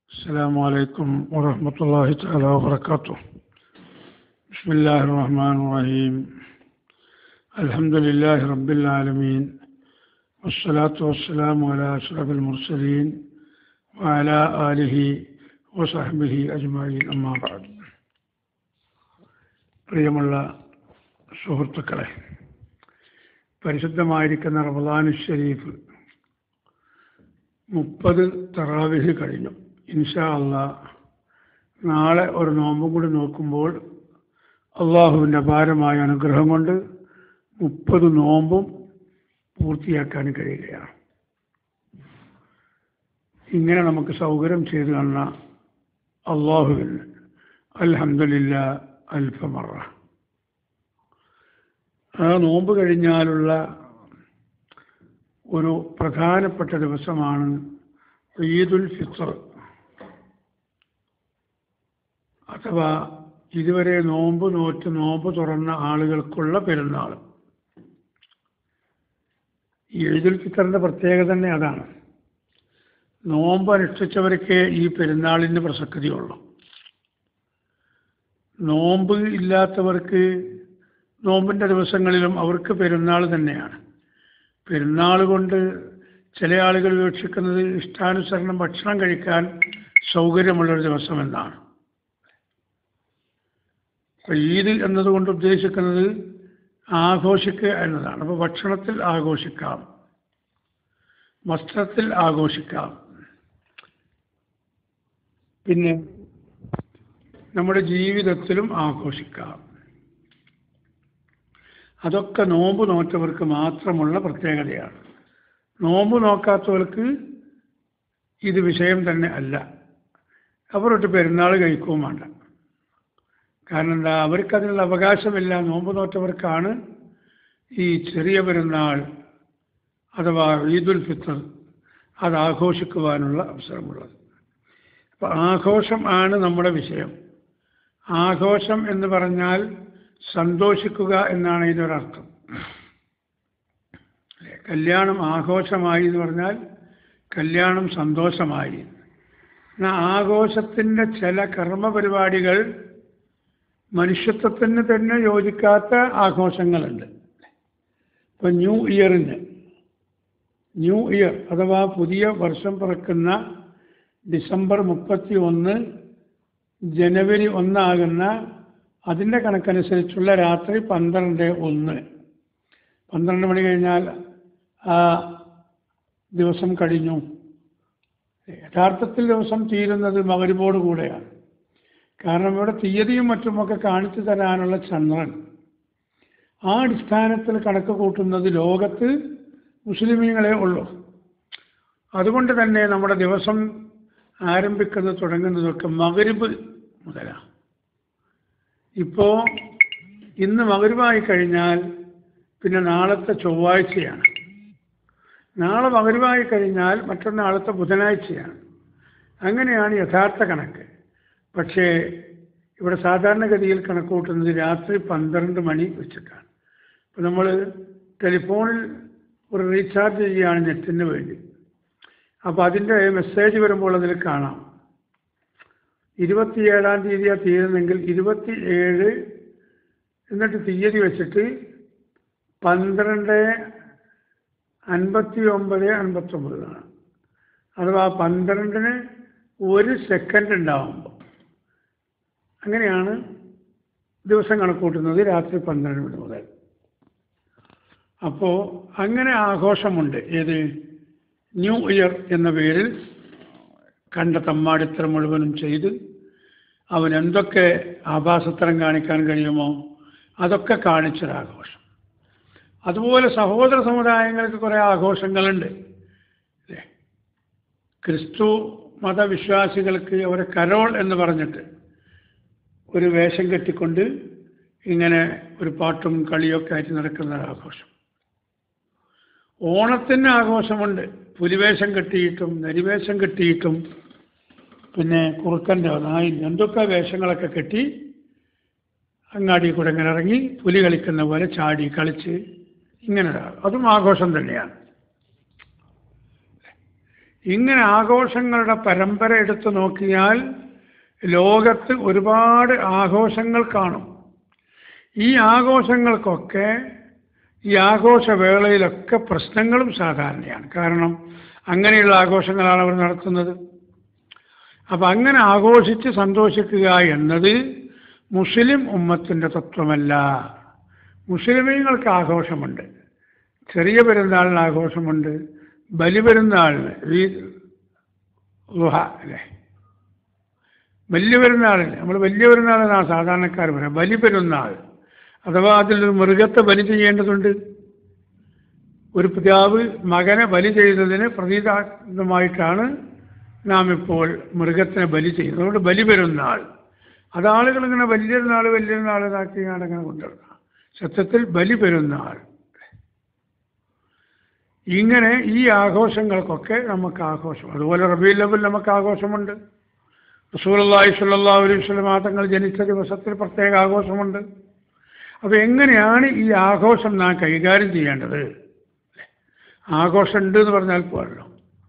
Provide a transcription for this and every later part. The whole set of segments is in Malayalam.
السلام عليكم ورحمة الله تعالى وبركاته. بسم الله الرحمن الرحيم. الحمد لله رب العالمين، والصلاة والسلام على أشرف المرسلين وعلى آله وصحبه أجمعين. أما بعد. പ്രിയമുള്ള സുഹൃത്തുക്കളെ, പരിശുദ്ധമായിരിക്കുന്ന റമദാനു ശരീഫ് 30 തറാവീഹ് കഴിഞ്ഞു. ഇൻഷാ അല്ലാഹ് നാളെ ഒരു നോമ്പും കൂടി നോക്കുമ്പോൾ അള്ളാഹുവിൻ്റെ അപാരമായ അനുഗ്രഹം കൊണ്ട് 30 നോമ്പും പൂർത്തിയാക്കാൻ കഴിയുകയാണ്. ഇങ്ങനെ നമുക്ക് സൗകര്യം ചെയ്തു തന്ന അള്ളാഹുവിന് അൽഹംദുലില്ലാഹ് അൽഫമറ. ആ നോമ്പ് കഴിഞ്ഞാലുള്ള ഒരു പ്രധാനപ്പെട്ട ദിവസമാണ് ഈദുൽ ഫിത്ർ, അഥവാ ഇതുവരെ നോമ്പ് തുറന്ന ആളുകൾക്കുള്ള പെരുന്നാൾ. ഈ ഈദുൽ ഫിത്റിന്റെ പ്രത്യേകത തന്നെ അതാണ്. നോമ്പ് അനുഷ്ഠിച്ചവർക്ക് ഈ പെരുന്നാളിന് പ്രസക്തിയുള്ളൂ. നോമ്പ് ഇല്ലാത്തവർക്ക് നോമ്പിൻ്റെ ദിവസങ്ങളിലും അവർക്ക് പെരുന്നാൾ തന്നെയാണ്. പെരുന്നാൾ കൊണ്ട് ചില ആളുകൾ വീക്ഷിക്കുന്നത് ഇഷ്ടാനുസരണം ഭക്ഷണം കഴിക്കാൻ സൗകര്യമുള്ളൊരു ദിവസമെന്നാണ്. ഈദ് എന്നതുകൊണ്ട് ഉദ്ദേശിക്കുന്നത് ആഘോഷിക്കുക എന്നതാണ്. അപ്പോൾ ഭക്ഷണത്തിൽ ആഘോഷിക്കാം, വസ്ത്രത്തിൽ ആഘോഷിക്കാം, പിന്നെ നമ്മുടെ ജീവിതത്തിലും ആഘോഷിക്കാം. അതൊക്കെ നോമ്പ് നോറ്റവർക്ക് മാത്രമുള്ള പ്രത്യേകതയാണ്. നോമ്പ് നോക്കാത്തവർക്ക് ഇത് വിഷയം തന്നെ അല്ല. അവരൊട്ട് പെരുന്നാൾ കഴിക്കുകയും വേണ്ട. കാരണം എന്താ, അവർക്കതിനുള്ള അവകാശമില്ല. നോമ്പ് നോറ്റവർക്കാണ് ഈ ചെറിയ പെരുന്നാൾ അഥവാ ഈദുൽ ഫിത്ർ അത് ആഘോഷിക്കുവാനുള്ള അവസരമുള്ളത്. അപ്പം ആഘോഷം ആണ് നമ്മുടെ വിഷയം. ആഘോഷം എന്ന് പറഞ്ഞാൽ സന്തോഷിക്കുക എന്നാണ് ഇതിനൊരർത്ഥം. കല്യാണം ആഘോഷമായി എന്ന് പറഞ്ഞാൽ കല്യാണം സന്തോഷമായി. എന്നാൽ ആഘോഷത്തിൻ്റെ ചില കർമ്മപരിപാടികൾ മനുഷ്യത്വത്തിന് തന്നെ യോജിക്കാത്ത ആഘോഷങ്ങളുണ്ട്. ഇപ്പം ന്യൂ ഇയർ അഥവാ പുതിയ വർഷം പിറക്കുന്ന ഡിസംബർ 31 ജനുവരി 1 ആകുന്ന അതിൻ്റെ കണക്കനുസരിച്ചുള്ള രാത്രി 12 മണി കഴിഞ്ഞാൽ ആ ദിവസം കഴിഞ്ഞു. യഥാർത്ഥത്തിൽ ദിവസം തീരുന്നത് മഗ്‌രിബോട് കൂടെയാണ്. കാരണം ഇവിടെ തീയതിയും മറ്റുമൊക്കെ കാണിച്ചു തരാനുള്ള ചന്ദ്രൻ, ആ അടിസ്ഥാനത്തിൽ കണക്ക് കൂട്ടുന്നത് ലോകത്ത് മുസ്ലിമീങ്ങളെ ഉള്ളൂ. അതുകൊണ്ട് തന്നെ നമ്മുടെ ദിവസം തുടങ്ങുന്നതൊക്കെ മഗ്‌രിബ് മുതലാണ്. ഇപ്പോൾ ഇന്ന് മഗ്‌രിബായി കഴിഞ്ഞാൽ പിന്നെ നാളത്തെ ചൊവ്വാഴ്ചയാണ്. നാളെ മഗ്‌രിബായി കഴിഞ്ഞാൽ മറ്റന്നാളത്തെ ബുധനാഴ്ചയാണ്. അങ്ങനെയാണ് യഥാർത്ഥ കണക്ക്. പക്ഷേ ഇവിടെ സാധാരണഗതിയിൽ കണക്ക് കൂട്ടുന്നത് രാത്രി 12 മണി വെച്ചിട്ടാണ്. അപ്പോൾ നമ്മൾ ടെലിഫോണിൽ ഒരു റീചാർജ് ചെയ്യുകയാണ് നെറ്റിന് വേണ്ടി. അപ്പോൾ അതിൻ്റെ മെസ്സേജ് വരുമ്പോൾ അതിൽ കാണാം 27-ാം തീയതിയാണ് തീരുന്നെങ്കിൽ 27 എന്നിട്ട് തീയതി വെച്ചിട്ട് 12:59 അഥവാ 12-ന് 1 സെക്കൻഡ് ഉണ്ടാവുമ്പോൾ അങ്ങനെയാണ് ദിവസം കണക്കൂട്ടുന്നത്, രാത്രി 12 മണി മുതൽ. അപ്പോൾ അങ്ങനെ ആഘോഷമുണ്ട്. ഏത് ന്യൂ ഇയർ എന്ന പേരിൽ കണ്ട തമ്മാടിത്തരം മുഴുവനും ചെയ്ത് അവൻ എന്തൊക്കെ ആഭാസത്തരം കാണിക്കാൻ കഴിയുമോ അതൊക്കെ കാണിച്ചൊരാഘോഷം. അതുപോലെ സഹോദര സമുദായങ്ങൾക്ക് കുറേ ആഘോഷങ്ങളുണ്ട്. ക്രിസ്തു മതവിശ്വാസികൾക്ക് അവരെ കരോൾ എന്ന് പറഞ്ഞിട്ട് ഒരു വേഷം കെട്ടിക്കൊണ്ട് ഇങ്ങനെ ഒരു പാട്ടും കളിയൊക്കെ ആയിട്ട് നടക്കുന്ന ഒരാഘോഷം. ഓണത്തിന് ആഘോഷമുണ്ട്. പുലിവേഷം കെട്ടിയിട്ടും നരിവേഷം കെട്ടിയിട്ടും പിന്നെ കുറുക്കൻ്റെ നായി എന്തൊക്കെ വേഷങ്ങളൊക്കെ കെട്ടി അങ്ങാടി കൂടെ ഇങ്ങനെ ഇറങ്ങി പുലി കളിക്കുന്ന പോലെ ചാടി കളിച്ച് ഇങ്ങനെ അതും ആഘോഷം തന്നെയാണ്. ഇങ്ങനെ ആഘോഷങ്ങളുടെ പരമ്പര എടുത്തു നോക്കിയാൽ ലോകത്ത് ഒരുപാട് ആഘോഷങ്ങൾ കാണും. ഈ ആഘോഷങ്ങൾക്കൊക്കെ ഈ ആഘോഷവേളയിലൊക്കെ പ്രശ്നങ്ങളും സാധാരണയാണ്. കാരണം അങ്ങനെയുള്ള ആഘോഷങ്ങളാണ് അവർ നടത്തുന്നത്. അപ്പം അങ്ങനെ ആഘോഷിച്ച് സന്തോഷിക്കുക എന്നത് മുസ്ലിം ഉമ്മത്തിൻ്റെ തത്വമല്ല. മുസ്ലിമീങ്ങൾക്ക് ആഘോഷമുണ്ട്. ചെറിയ പെരുന്നാളിന് ആഘോഷമുണ്ട്, ബലിപെരുന്നാളിന് അല്ലേ, വലിയ പെരുന്നാളിന് നമ്മൾ വലിയ പെരുന്നാളിനാണ് സാധാരണക്കാർ പറയാം. ബലിപെരുന്നാൾ അഥവാ അതിലൊരു മൃഗത്തെ ബലി ചെയ്യേണ്ടതുണ്ട്. ഒരു പിതാവ് മകനെ ബലി ചെയ്തതിന് പ്രതീകാത്മകമായിട്ടാണ് നാം ഇപ്പോൾ മൃഗത്തിനെ ബലി ചെയ്യുന്നത്. അതുകൊണ്ട് ബലിപെരുന്നാൾ അതാളുകൾ ഇങ്ങനെ വലിയൊരു നാൾ ഇതാക്കി അങ്ങനെ കൊണ്ടുവരണം. സത്യത്തിൽ ബലിപെരുന്നാൾ. ഇങ്ങനെ ഈ ആഘോഷങ്ങൾക്കൊക്കെ നമുക്ക് ആഘോഷം. അതുപോലെ റബീഉൽ അവ്വൽ നമുക്ക് ആഘോഷമുണ്ട്. റസൂലുള്ളാഹി സ്വല്ലല്ലാഹു അലൈഹി വസല്ലം തങ്ങൾ ജനിച്ച ദിവസത്തിൽ പ്രത്യേക ആഘോഷമുണ്ട്. അപ്പോൾ എങ്ങനെയാണ് ഈ ആഘോഷം നാം കൈകാര്യം ചെയ്യേണ്ടത്? ആഘോഷം ഉണ്ട് എന്ന് പറഞ്ഞാൽ പോരല്ലോ.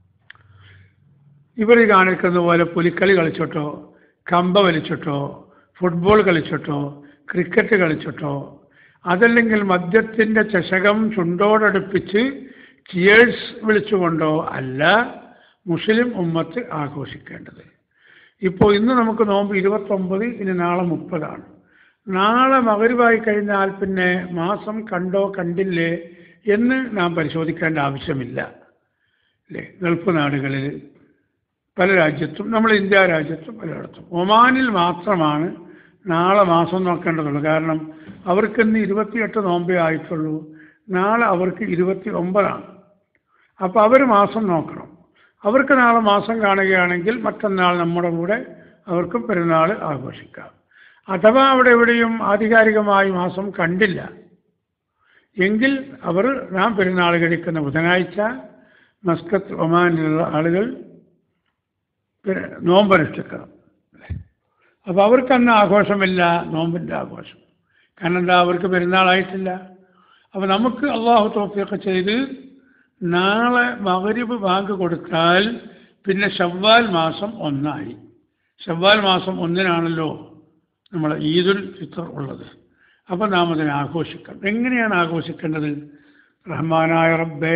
ഇവർ കാണിക്കുന്ന പോലെ പുലിക്കളി കളിച്ചിട്ടോ, കമ്പ വലിച്ചിട്ടോ, ഫുട്ബോൾ കളിച്ചിട്ടോ, ക്രിക്കറ്റ് കളിച്ചിട്ടോ, അതല്ലെങ്കിൽ മദ്യത്തിൻ്റെ ചഷകം ചുണ്ടോടടുപ്പിച്ച് ചിയേഴ്സ് വിളിച്ചുകൊണ്ടോ അല്ല മുസ്ലിം ഉമ്മത്ത് ആഘോഷിക്കേണ്ടത്. ഇപ്പോൾ ഇന്ന് നമുക്ക് നോമ്പ് 29, ഇനി നാളെ 30. നാളെ മഗ്‌രിബായി കഴിഞ്ഞാൽ പിന്നെ മാസം കണ്ടോ കണ്ടില്ലേ എന്ന് നാം പരിശോധിക്കേണ്ട ആവശ്യമില്ല അല്ലേ. ഗൾഫ് നാടുകളിൽ പല രാജ്യത്തും, നമ്മൾ ഇന്ത്യ രാജ്യത്തും പലയിടത്തും, ഒമാനിൽ മാത്രമാണ് നാളെ മാസം നോക്കേണ്ടതുള്ളൂ. കാരണം അവർക്കിന്ന് 28 നോമ്പേ ആയിട്ടുള്ളൂ. നാളെ അവർക്ക് 29. അപ്പോൾ അവർ മാസം നോക്കണം. അവർക്ക് നാളെ മാസം കാണുകയാണെങ്കിൽ മറ്റന്നാൾ നമ്മുടെ കൂടെ അവർക്കും പെരുന്നാൾ ആഘോഷിക്കാം. അഥവാ അവിടെ എവിടെയും ആധികാരികമായി മാസം കണ്ടില്ല എങ്കിൽ അവർ നാം പെരുന്നാൾ കഴിക്കുന്ന ബുധനാഴ്ച മസ്കത്ത് ഒമാനിലുള്ള ആളുകൾ നോമ്പനുഷ്ഠിക്കണം. അപ്പോൾ അവർക്കന്ന് ആഘോഷമില്ല, നോമ്പിൻ്റെ ആഘോഷം. കാരണം എന്താ, അവർക്ക് പെരുന്നാളായിട്ടില്ല. അപ്പോൾ നമുക്ക് അള്ളാഹു തൗഫീഖ് ചെയ്ത് നാളെ മഗ്‌രിബ് ബാങ്ക് കൊടുത്താൽ പിന്നെ ശവ്വാൽ മാസം 1 ശവ്വാൽ മാസം 1 നമ്മൾ ഈദുൽ ഫിത്തർ ഉള്ളത്. അപ്പോൾ നാം അതിനെ ആഘോഷിക്കണം. എങ്ങനെയാണ് ആഘോഷിക്കേണ്ടത്? റഹ്മാനായ റബ്ബേ,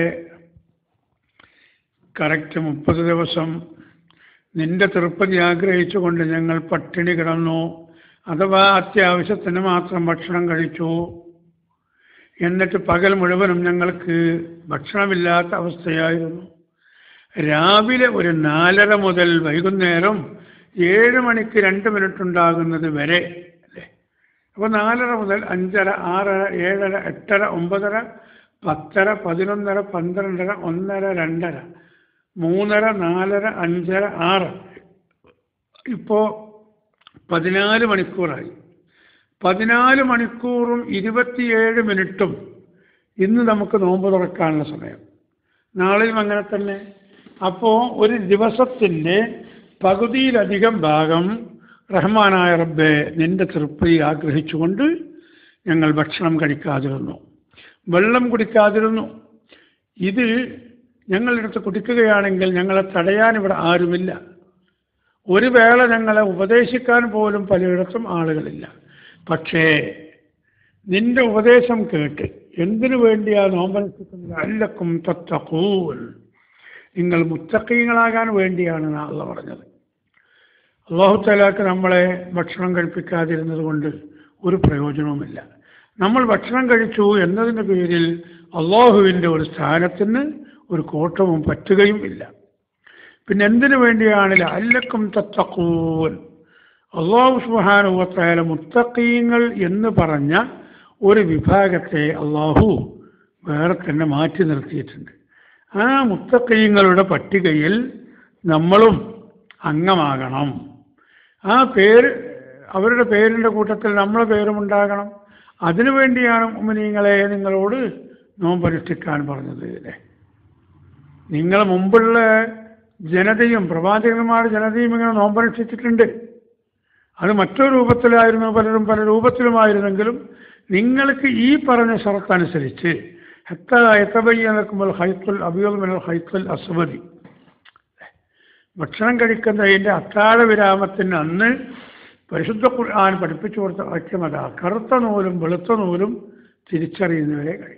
കറക്റ്റ് 30 ദിവസം നിന്റെ തൃപ്തി ആഗ്രഹിച്ചുകൊണ്ട് ഞങ്ങൾ പട്ടിണി കിടന്നു, അഥവാ അത്യാവശ്യത്തിന് മാത്രം ഭക്ഷണം കഴിച്ചു. എന്നിട്ട് പകൽ മുഴുവനും ഞങ്ങൾക്ക് ഭക്ഷണമില്ലാത്ത അവസ്ഥയായിരുന്നു. രാവിലെ ഒരു 4:30 മുതൽ വൈകുന്നേരം 7 മണിക്ക് 2 മിനിറ്റ് ഉണ്ടാകുന്നത് വരെ അല്ലേ. അപ്പോൾ 4:30 മുതൽ 5:30, 6:30, 7:30, 8:30, 9:30, 10:30, 11:30, 12:30, 1:30, 2:30, 3:30, 4:30, 5:30, 6. ഇപ്പോൾ 14 മണിക്കൂറായി. 14 മണിക്കൂറും 27 മിനിറ്റും ഇന്ന് നമുക്ക് നോമ്പ് തുറക്കാനുള്ള സമയം. നാളെയും അങ്ങനെ തന്നെ. അപ്പോൾ ഒരു ദിവസത്തിൻ്റെ പകുതിയിലധികം ഭാഗം റഹ്മാനായ റബ്ബേ നിന്റെ തൃപ്തി ആഗ്രഹിച്ചുകൊണ്ട് ഞങ്ങൾ ഭക്ഷണം കഴിക്കാതിരുന്നു, വെള്ളം കുടിക്കാതിരുന്നു. ഇത് ഞങ്ങളെടുത്ത് കുടിക്കുകയാണെങ്കിൽ ഞങ്ങളെ തടയാൻ ഇവിടെ ആരുമില്ല. ഒരു വേള ഞങ്ങളെ ഉപദേശിക്കാൻ പോലും പലയിടത്തും ആളുകളില്ല. പക്ഷേ നിന്റെ ഉപദേശം കേട്ട് എന്തിനു വേണ്ടിയാണ് നോമ്പനുഷ്ഠിക്കുന്നത്? ലഅല്ലക്കും തത്തഖൂൻ, നിങ്ങൾ മുത്തഖീങ്ങളാകാൻ വേണ്ടിയാണ് അല്ലാഹു പറഞ്ഞത്. അല്ലാഹു തആലക്ക് നമ്മളെ ഭക്ഷണം കഴിപ്പിക്കാതിരുന്നത് കൊണ്ട് ഒരു പ്രയോജനവുമില്ല. നമ്മൾ ഭക്ഷണം കഴിച്ചു എന്നതിൻ്റെ പേരിൽ അല്ലാഹുവിൻ്റെ ഒരു സ്ഥാനത്തിന് ഒരു കോട്ടവും പറ്റുകയും ഇല്ല. പിന്നെ എന്തിനു വേണ്ടിയാണ് ലഅല്ലക്കും തത്തഖൂൻ? അല്ലാഹു സുബ്ഹാനഹു വ തആല മുത്തഖീങ്ങൾ എന്ന് പറഞ്ഞ ഒരു വിഭാഗത്തെ അല്ലാഹു വേറെ തന്നെ മാറ്റി നിർത്തിയിട്ടുണ്ട്. ആ മുത്തഖീങ്ങളുടെ പട്ടികയിൽ നമ്മളും അംഗമാകണം. ആ പേര്, അവരുടെ പേരിൻ്റെ കൂട്ടത്തിൽ നമ്മളെ പേരും ഉണ്ടാകണം. അതിനുവേണ്ടിയാണ് മുഅ്മിനീങ്ങളെ നിങ്ങളോട് നോമ്പനുഷ്ഠിക്കാൻ പറഞ്ഞത്. നിങ്ങൾ മുമ്പുള്ള ജനതയും പ്രവാചകന്മാരുടെ ജനതയും ഇങ്ങനെ നോമ്പനുഷ്ഠിച്ചിട്ടുണ്ട്. അത് മറ്റൊരു രൂപത്തിലായിരുന്നു, പലരും പല രൂപത്തിലുമായിരുന്നെങ്കിലും നിങ്ങൾക്ക് ഈ പറഞ്ഞ ഷറത്തനുസരിച്ച് ഹത്താ യതബയ്യന ലക്കുമുൽ ഖൈത്തുൽ അബീദു മിനൽ ഖൈത്തുൽ അസ്വദി, ഭക്ഷണം കഴിക്കുന്നതിൻ്റെ അത്താഴ വിരാമത്തിന് അന്ന് പരിശുദ്ധ ഖുർആൻ പഠിപ്പിച്ചു കൊടുത്ത വാക്യം അതാ, കറുത്ത നൂലും വെളുത്ത നൂലും തിരിച്ചറിയുന്നവരെ കഴിക്കാം.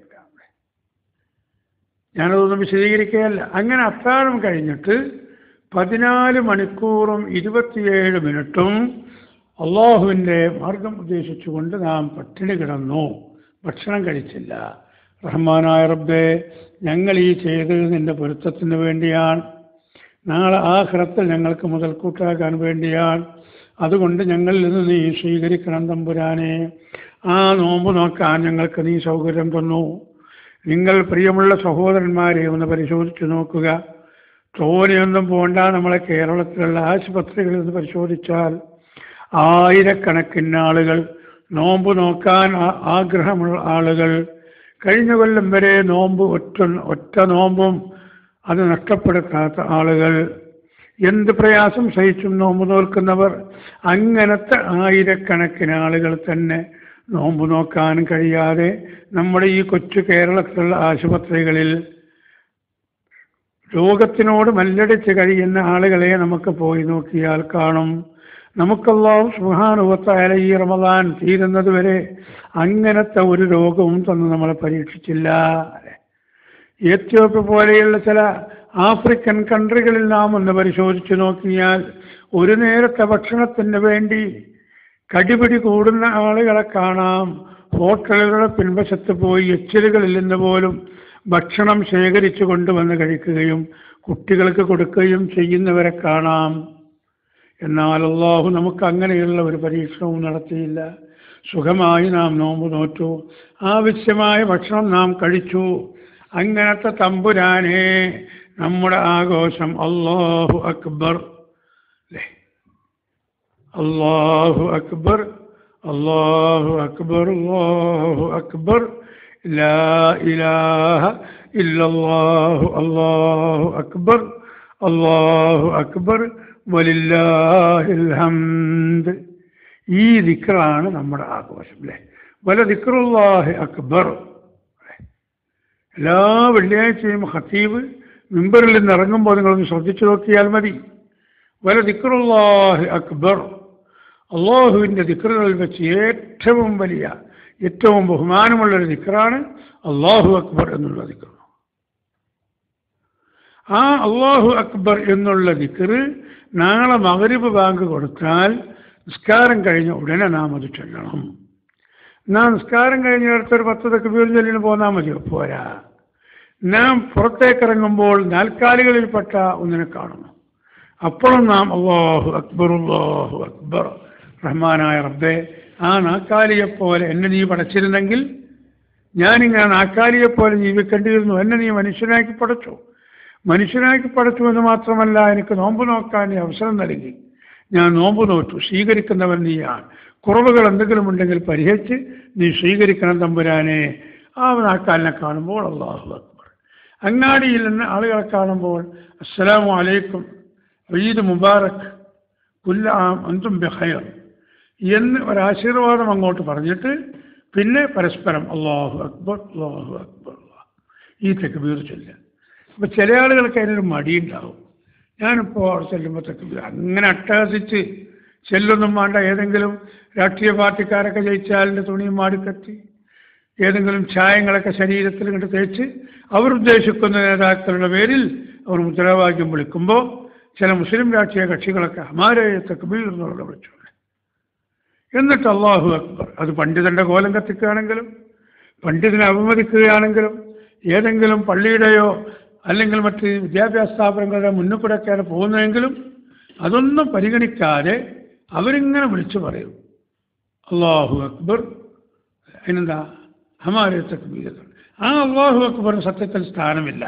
ഞാനതൊന്നും വിശദീകരിക്കുകയല്ല. അങ്ങനെ അത്താഴം കഴിഞ്ഞിട്ട് 14 മണിക്കൂറും 27 മിനിറ്റും അള്ളാഹുവിൻ്റെ മാർഗം ഉദ്ദേശിച്ചുകൊണ്ട് നാം പട്ടിണി കിടന്നു, ഭക്ഷണം കഴിച്ചില്ല. റഹ്മാനായ റബ്ബേ, ഞങ്ങൾ ഈ ചെയ്തത് നിന്റെ പൊരുത്തത്തിന് വേണ്ടിയാണ്, നാളെ ആഖിറത്തിൽ ഞങ്ങൾക്ക് മുതൽക്കൂട്ടാക്കാൻ വേണ്ടിയാണ്. അതുകൊണ്ട് ഞങ്ങളിൽ നിന്ന് നീ സ്വീകരിക്കണം തമ്പുരാനെ. ആ നോമ്പ് നോക്കാൻ ഞങ്ങൾക്ക് നീ സൗകര്യം തന്നു. നിങ്ങൾ പ്രിയമുള്ള സഹോദരന്മാരെ ഒന്ന് പരിശോധിച്ച് നോക്കുക. തോനെയൊന്നും പോണ്ട, നമ്മളെ കേരളത്തിലുള്ള ആശുപത്രികളിൽ നിന്ന് പരിശോധിച്ചാൽ ആയിരക്കണക്കിന് ആളുകൾ, നോമ്പ് നോക്കാൻ ആഗ്രഹമുള്ള ആളുകൾ, കഴിഞ്ഞ കൊല്ലം വരെ നോമ്പ് ഒറ്റ നോമ്പും അത് നഷ്ടപ്പെടുത്താത്ത ആളുകൾ, എന്ത് പ്രയാസം സഹിച്ചും നോമ്പ് നോക്കുന്നവർ, അങ്ങനത്തെ ആയിരക്കണക്കിന് ആളുകൾ തന്നെ നോമ്പ് നോക്കാൻ കഴിയാതെ നമ്മുടെ ഈ കൊച്ചു കേരളത്തിലുള്ള ആശുപത്രികളിൽ രോഗത്തിനോട് മല്ലടിച്ച് കഴിയുന്ന ആളുകളെ നമുക്ക് പോയി നോക്കിയാൽ കാണും. നമുക്കല്ലാഹു സുബ്ഹാനഹു വ തആല ഈ റമദാൻ തീരുന്നത് വരെ അങ്ങനത്തെ ഒരു രോഗവും തന്ന് നമ്മളെ പരീക്ഷിച്ചില്ല. എത്യോപ്യ പോലെയുള്ള ചില ആഫ്രിക്കൻ കൺട്രികളിൽ നാം ഒന്ന് പരിശോധിച്ച് നോക്കിയാൽ ഒരു നേരത്തെ ഭക്ഷണത്തിന് വേണ്ടി കടിപിടി കൂടുന്ന ആളുകളെ കാണാം. ഹോട്ടലുകളുടെ പിൻവശത്ത് പോയി എച്ചിലുകളിൽ നിന്ന് പോലും ഭക്ഷണം ശേഖരിച്ചു കൊണ്ടുവന്ന് കഴിക്കുകയും കുട്ടികൾക്ക് കൊടുക്കുകയും ചെയ്യുന്നവരെ കാണാം. എന്നാൽ അല്ലാഹു നമുക്ക് അങ്ങനെയുള്ള ഒരു പരീക്ഷണവും നടത്തിയില്ല. സുഖമായി നാം നോമ്പ് നോറ്റു, ആവശ്യമായ ഭക്ഷണം നാം കഴിച്ചു. അങ്ങനത്തെ തമ്പുരാനെ നമ്മുടെ ആഘോഷം അല്ലാഹു അക്ബർ, അല്ലാഹു അക്ബർ, അല്ലാഹു അക്ബർ, അല്ലാഹു അക്ബർ, ലാ ഇലാഹ ഇല്ലല്ലാഹു, അല്ലാഹു അക്ബർ, അല്ലാഹു അക്ബർ, വലില്ലാഹിൽ ഹംദ്. ഈ ദിക്റാണ് നമ്മുടെ ആഘോഷം അല്ലേ. വല ദിക്റുല്ലാഹി അക്ബർ. എല്ലാ വെള്ളിയാഴ്ചയും ഖതീബ് മിമ്പറിൽ നിന്ന് ഇറങ്ങുമ്പോൾ നിങ്ങളൊന്ന് ശ്രദ്ധിച്ചു നോക്കിയാൽ മതി. വല ദിക്റുല്ലാഹി അക്ബർ, അള്ളാഹുവിൻ്റെ ദിക്റുകളിൽ വെച്ച് ഏറ്റവും വലിയ, ഏറ്റവും ബഹുമാനമുള്ളൊരു ദിക്റാണ് അല്ലാഹു അക്ബർ എന്നുള്ള ദിക്ർ. ആ അല്ലാഹു അക്ബർ എന്നുള്ള ദിക്റ് നാളെ മഗ്രിബ് ബാങ്ക് കൊടുത്താൽ നിസ്കാരം കഴിഞ്ഞ ഉടനെ നാം അത് ചൊല്ലണം. നാം നിസ്കാരം കഴിഞ്ഞിടത്തൊരു 10 തക്ബീർ ചൊല്ലിന് പോന്നാൽ മതിയോ? പോരാ. നാം പുറത്തേക്കിറങ്ങുമ്പോൾ നാൽക്കാലികളിൽപ്പെട്ട ഒന്നിനെ കാണണം. അപ്പോഴും നാം അല്ലാഹു അക്ബർ, അല്ലാഹു അക്ബർ. റഹ്മാനായ റബ്ബേ, ആ നാൽക്കാലിയെപ്പോലെ എന്നെ നീ പടച്ചിരുന്നെങ്കിൽ ഞാനിങ്ങനെ നാൽക്കാലിയെപ്പോലെ ജീവിക്കേണ്ടിയിരുന്നു. എന്നെ നീ മനുഷ്യനാക്കി പടച്ചു. മനുഷ്യനാക്കി പടച്ചു എന്ന് മാത്രമല്ല, എനിക്ക് നോമ്പ് നോക്കാൻ നീ അവസരം നൽകി. ഞാൻ നോമ്പ് നോറ്റു. സ്വീകരിക്കുന്നവൻ നീയാണ്. കുറവുകൾ എന്തെങ്കിലും ഉണ്ടെങ്കിൽ പരിഹരിച്ച് നീ സ്വീകരിക്കണം തമ്പുരാനെ. ആ നാൽക്കാലിനെ കാണുമ്പോൾ അല്ലാഹു അക്ബർ. അങ്ങാടിയിൽ നിന്ന് ആളുകളെ കാണുമ്പോൾ അസ്സലാമു അലൈക്കും, ഈദ് മുബാറക്, കുല്ല ആം അൻതും ബിഖൈർ എന്ന് ഒരാശീർവാദം അങ്ങോട്ട് പറഞ്ഞിട്ട് പിന്നെ പരസ്പരം അല്ലാഹു അക്ബർ, അല്ലാഹു അക്ബർ, ഈ തക്ബീർ ചൊല്ലുക. അപ്പോൾ ചില ആളുകൾക്ക് അതിനൊരു മടിയുണ്ടാവും. ഞാനിപ്പോൾ അവിടെ ചെല്ലുമ്പോൾ തക്ബീർ അങ്ങനെ അട്ടഹസിച്ച് ചെല്ലൊന്നും വേണ്ട. ഏതെങ്കിലും രാഷ്ട്രീയ പാർട്ടിക്കാരൊക്കെ ജയിച്ചാലിൻ്റെ തുണിയും മാടിക്കത്തി, ഏതെങ്കിലും ചായങ്ങളൊക്കെ ശരീരത്തിൽ ഇങ്ങോട്ട് തേച്ച് അവരുദ്ദേശിക്കുന്ന നേതാക്കളുടെ പേരിൽ അവർ മുദ്രാവാക്യം വിളിക്കുമ്പോൾ ചില മുസ്ലിം രാഷ്ട്രീയ കക്ഷികളൊക്കെ ഹമാരെ തക്ബീർ എന്നുള്ള വിളിച്ചു. എന്നിട്ട് അല്ലാഹു അക്ബർ. അത് പണ്ഡിതൻ്റെ കോലം കത്തിക്കുകയാണെങ്കിലും പണ്ഡിതനെ അവമതിക്കുകയാണെങ്കിലും ഏതെങ്കിലും പള്ളിയുടെയോ അല്ലെങ്കിൽ മറ്റ് വിദ്യാഭ്യാസ സ്ഥാപനങ്ങളുടെ മുന്നിൽ കൂടെയൊക്കെയാണ് പോകുന്നതെങ്കിലും അതൊന്നും പരിഗണിക്കാതെ അവരിങ്ങനെ വിളിച്ചു പറയും അല്ലാഹു അക്ബർ. അതിനെന്താ? ഹമാരെ തക്ബീർ. ആ അല്ലാഹു അക്ബറിന് സത്യത്തിൽ സ്ഥാനമില്ല.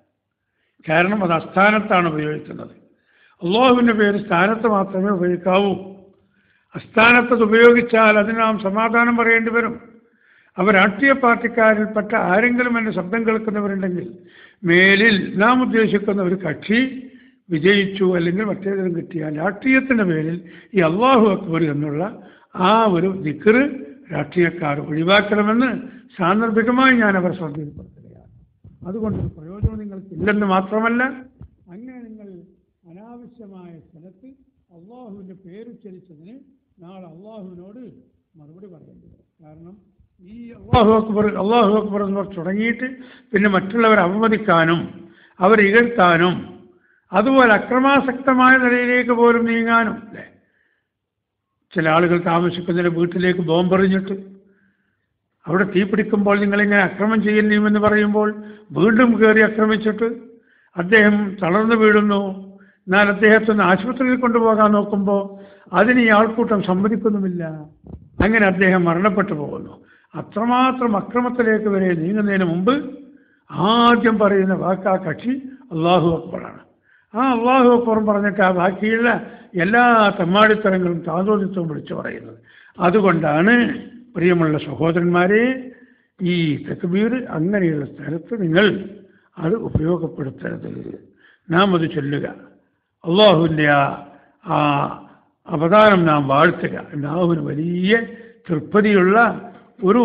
കാരണം അത് അസ്ഥാനത്താണ് ഉപയോഗിക്കുന്നത്. അല്ലാഹുവിൻ്റെ പേര് സ്ഥാനത്ത് മാത്രമേ ഉപയോഗിക്കാവൂ. അസ്ഥാനത്തത് ഉപയോഗിച്ചാൽ അതിന് നാം സമാധാനം പറയേണ്ടി വരും. അവർ രാഷ്ട്രീയ പാർട്ടിക്കാരിൽപ്പെട്ട ആരെങ്കിലും എൻ്റെ ശബ്ദം കേൾക്കുന്നവരുണ്ടെങ്കിൽ മേലിൽ നാം ഉദ്ദേശിക്കുന്ന ഒരു കക്ഷി വിജയിച്ചു അല്ലെങ്കിൽ മറ്റേതെങ്കിലും കിട്ടിയാൽ രാഷ്ട്രീയത്തിൻ്റെ പേരിൽ ഈ അല്ലാഹു അക്ബർ എന്നുള്ള ആ ഒരു ദിക്ർ രാഷ്ട്രീയക്കാർ ഒഴിവാക്കണമെന്ന് സാന്ദർഭികമായി ഞാൻ അവർ ശ്രദ്ധയിൽപ്പെടുത്തുകയാണ്. അതുകൊണ്ട് പ്രയോജനം നിങ്ങൾക്ക് ഇല്ലെന്ന് മാത്രമല്ല, അങ്ങനെ നിങ്ങൾ അനാവശ്യ അനാവശ്യമായ സ്ഥലത്ത് അള്ളാഹുവിൻ്റെ പേരുച്ചരിച്ചതിന് നാളെ അള്ളാഹുവിനോട് മറുപടി പറയേണ്ടി വരും. കാരണം ഈ അള്ളാഹു അക്ബർ എന്ന് തുടങ്ങിയിട്ട് പിന്നെ മറ്റുള്ളവരെ അവമതിക്കാനും അവരെ ഇകഴ്ത്താനും അതുപോലെ അക്രമാസക്തമായ നിലയിലേക്ക് പോലും നീങ്ങാനും അല്ലേ. ചില ആളുകൾ താമസിക്കുന്നതിന് വീട്ടിലേക്ക് ബോംബെറിഞ്ഞിട്ട് അവിടെ തീ പിടിക്കുമ്പോൾ നിങ്ങളിങ്ങനെ അക്രമം ചെയ്യുമെന്ന് പറയുമ്പോൾ വീണ്ടും കയറി ആക്രമിച്ചിട്ട് അദ്ദേഹം തളർന്നു വീഴുന്നു. എന്നാൽ അദ്ദേഹത്തെ ഒന്ന് ആശുപത്രിയിൽ കൊണ്ടുപോകാൻ നോക്കുമ്പോൾ അതിന് ഈ ആൾക്കൂട്ടം സമ്മതിക്കുന്നുമില്ല. അങ്ങനെ അദ്ദേഹം മരണപ്പെട്ടു പോകുന്നു. അത്രമാത്രം അക്രമത്തിലേക്ക് വരെ നീങ്ങുന്നതിന് മുമ്പ് ആദ്യം പറയുന്ന വാക്ക് ആ കക്ഷി അള്ളാഹു അക്ബറാണ്. ആ അള്ളാഹു അക്ബർ പറഞ്ഞിട്ട് ആ ബാക്കിയുള്ള എല്ലാ തെമ്മാടിത്തരങ്ങളും താതോദിത്വവും വിളിച്ചു പറയുന്നത്. അതുകൊണ്ടാണ് പ്രിയമുള്ള സഹോദരന്മാരെ, ഈ തക്ബീർ അങ്ങനെയുള്ള സ്ഥലത്ത് നിങ്ങൾ അത് ഉപയോഗപ്പെടുത്തരുത്. നാം അത് ചൊല്ലുക, അള്ളാഹുവിൻ്റെ ആ അവതാരം നാം വാഴ്ത്തുക. അള്ളാഹുവിന് വലിയ തൃപ്തിയുള്ള ഒരു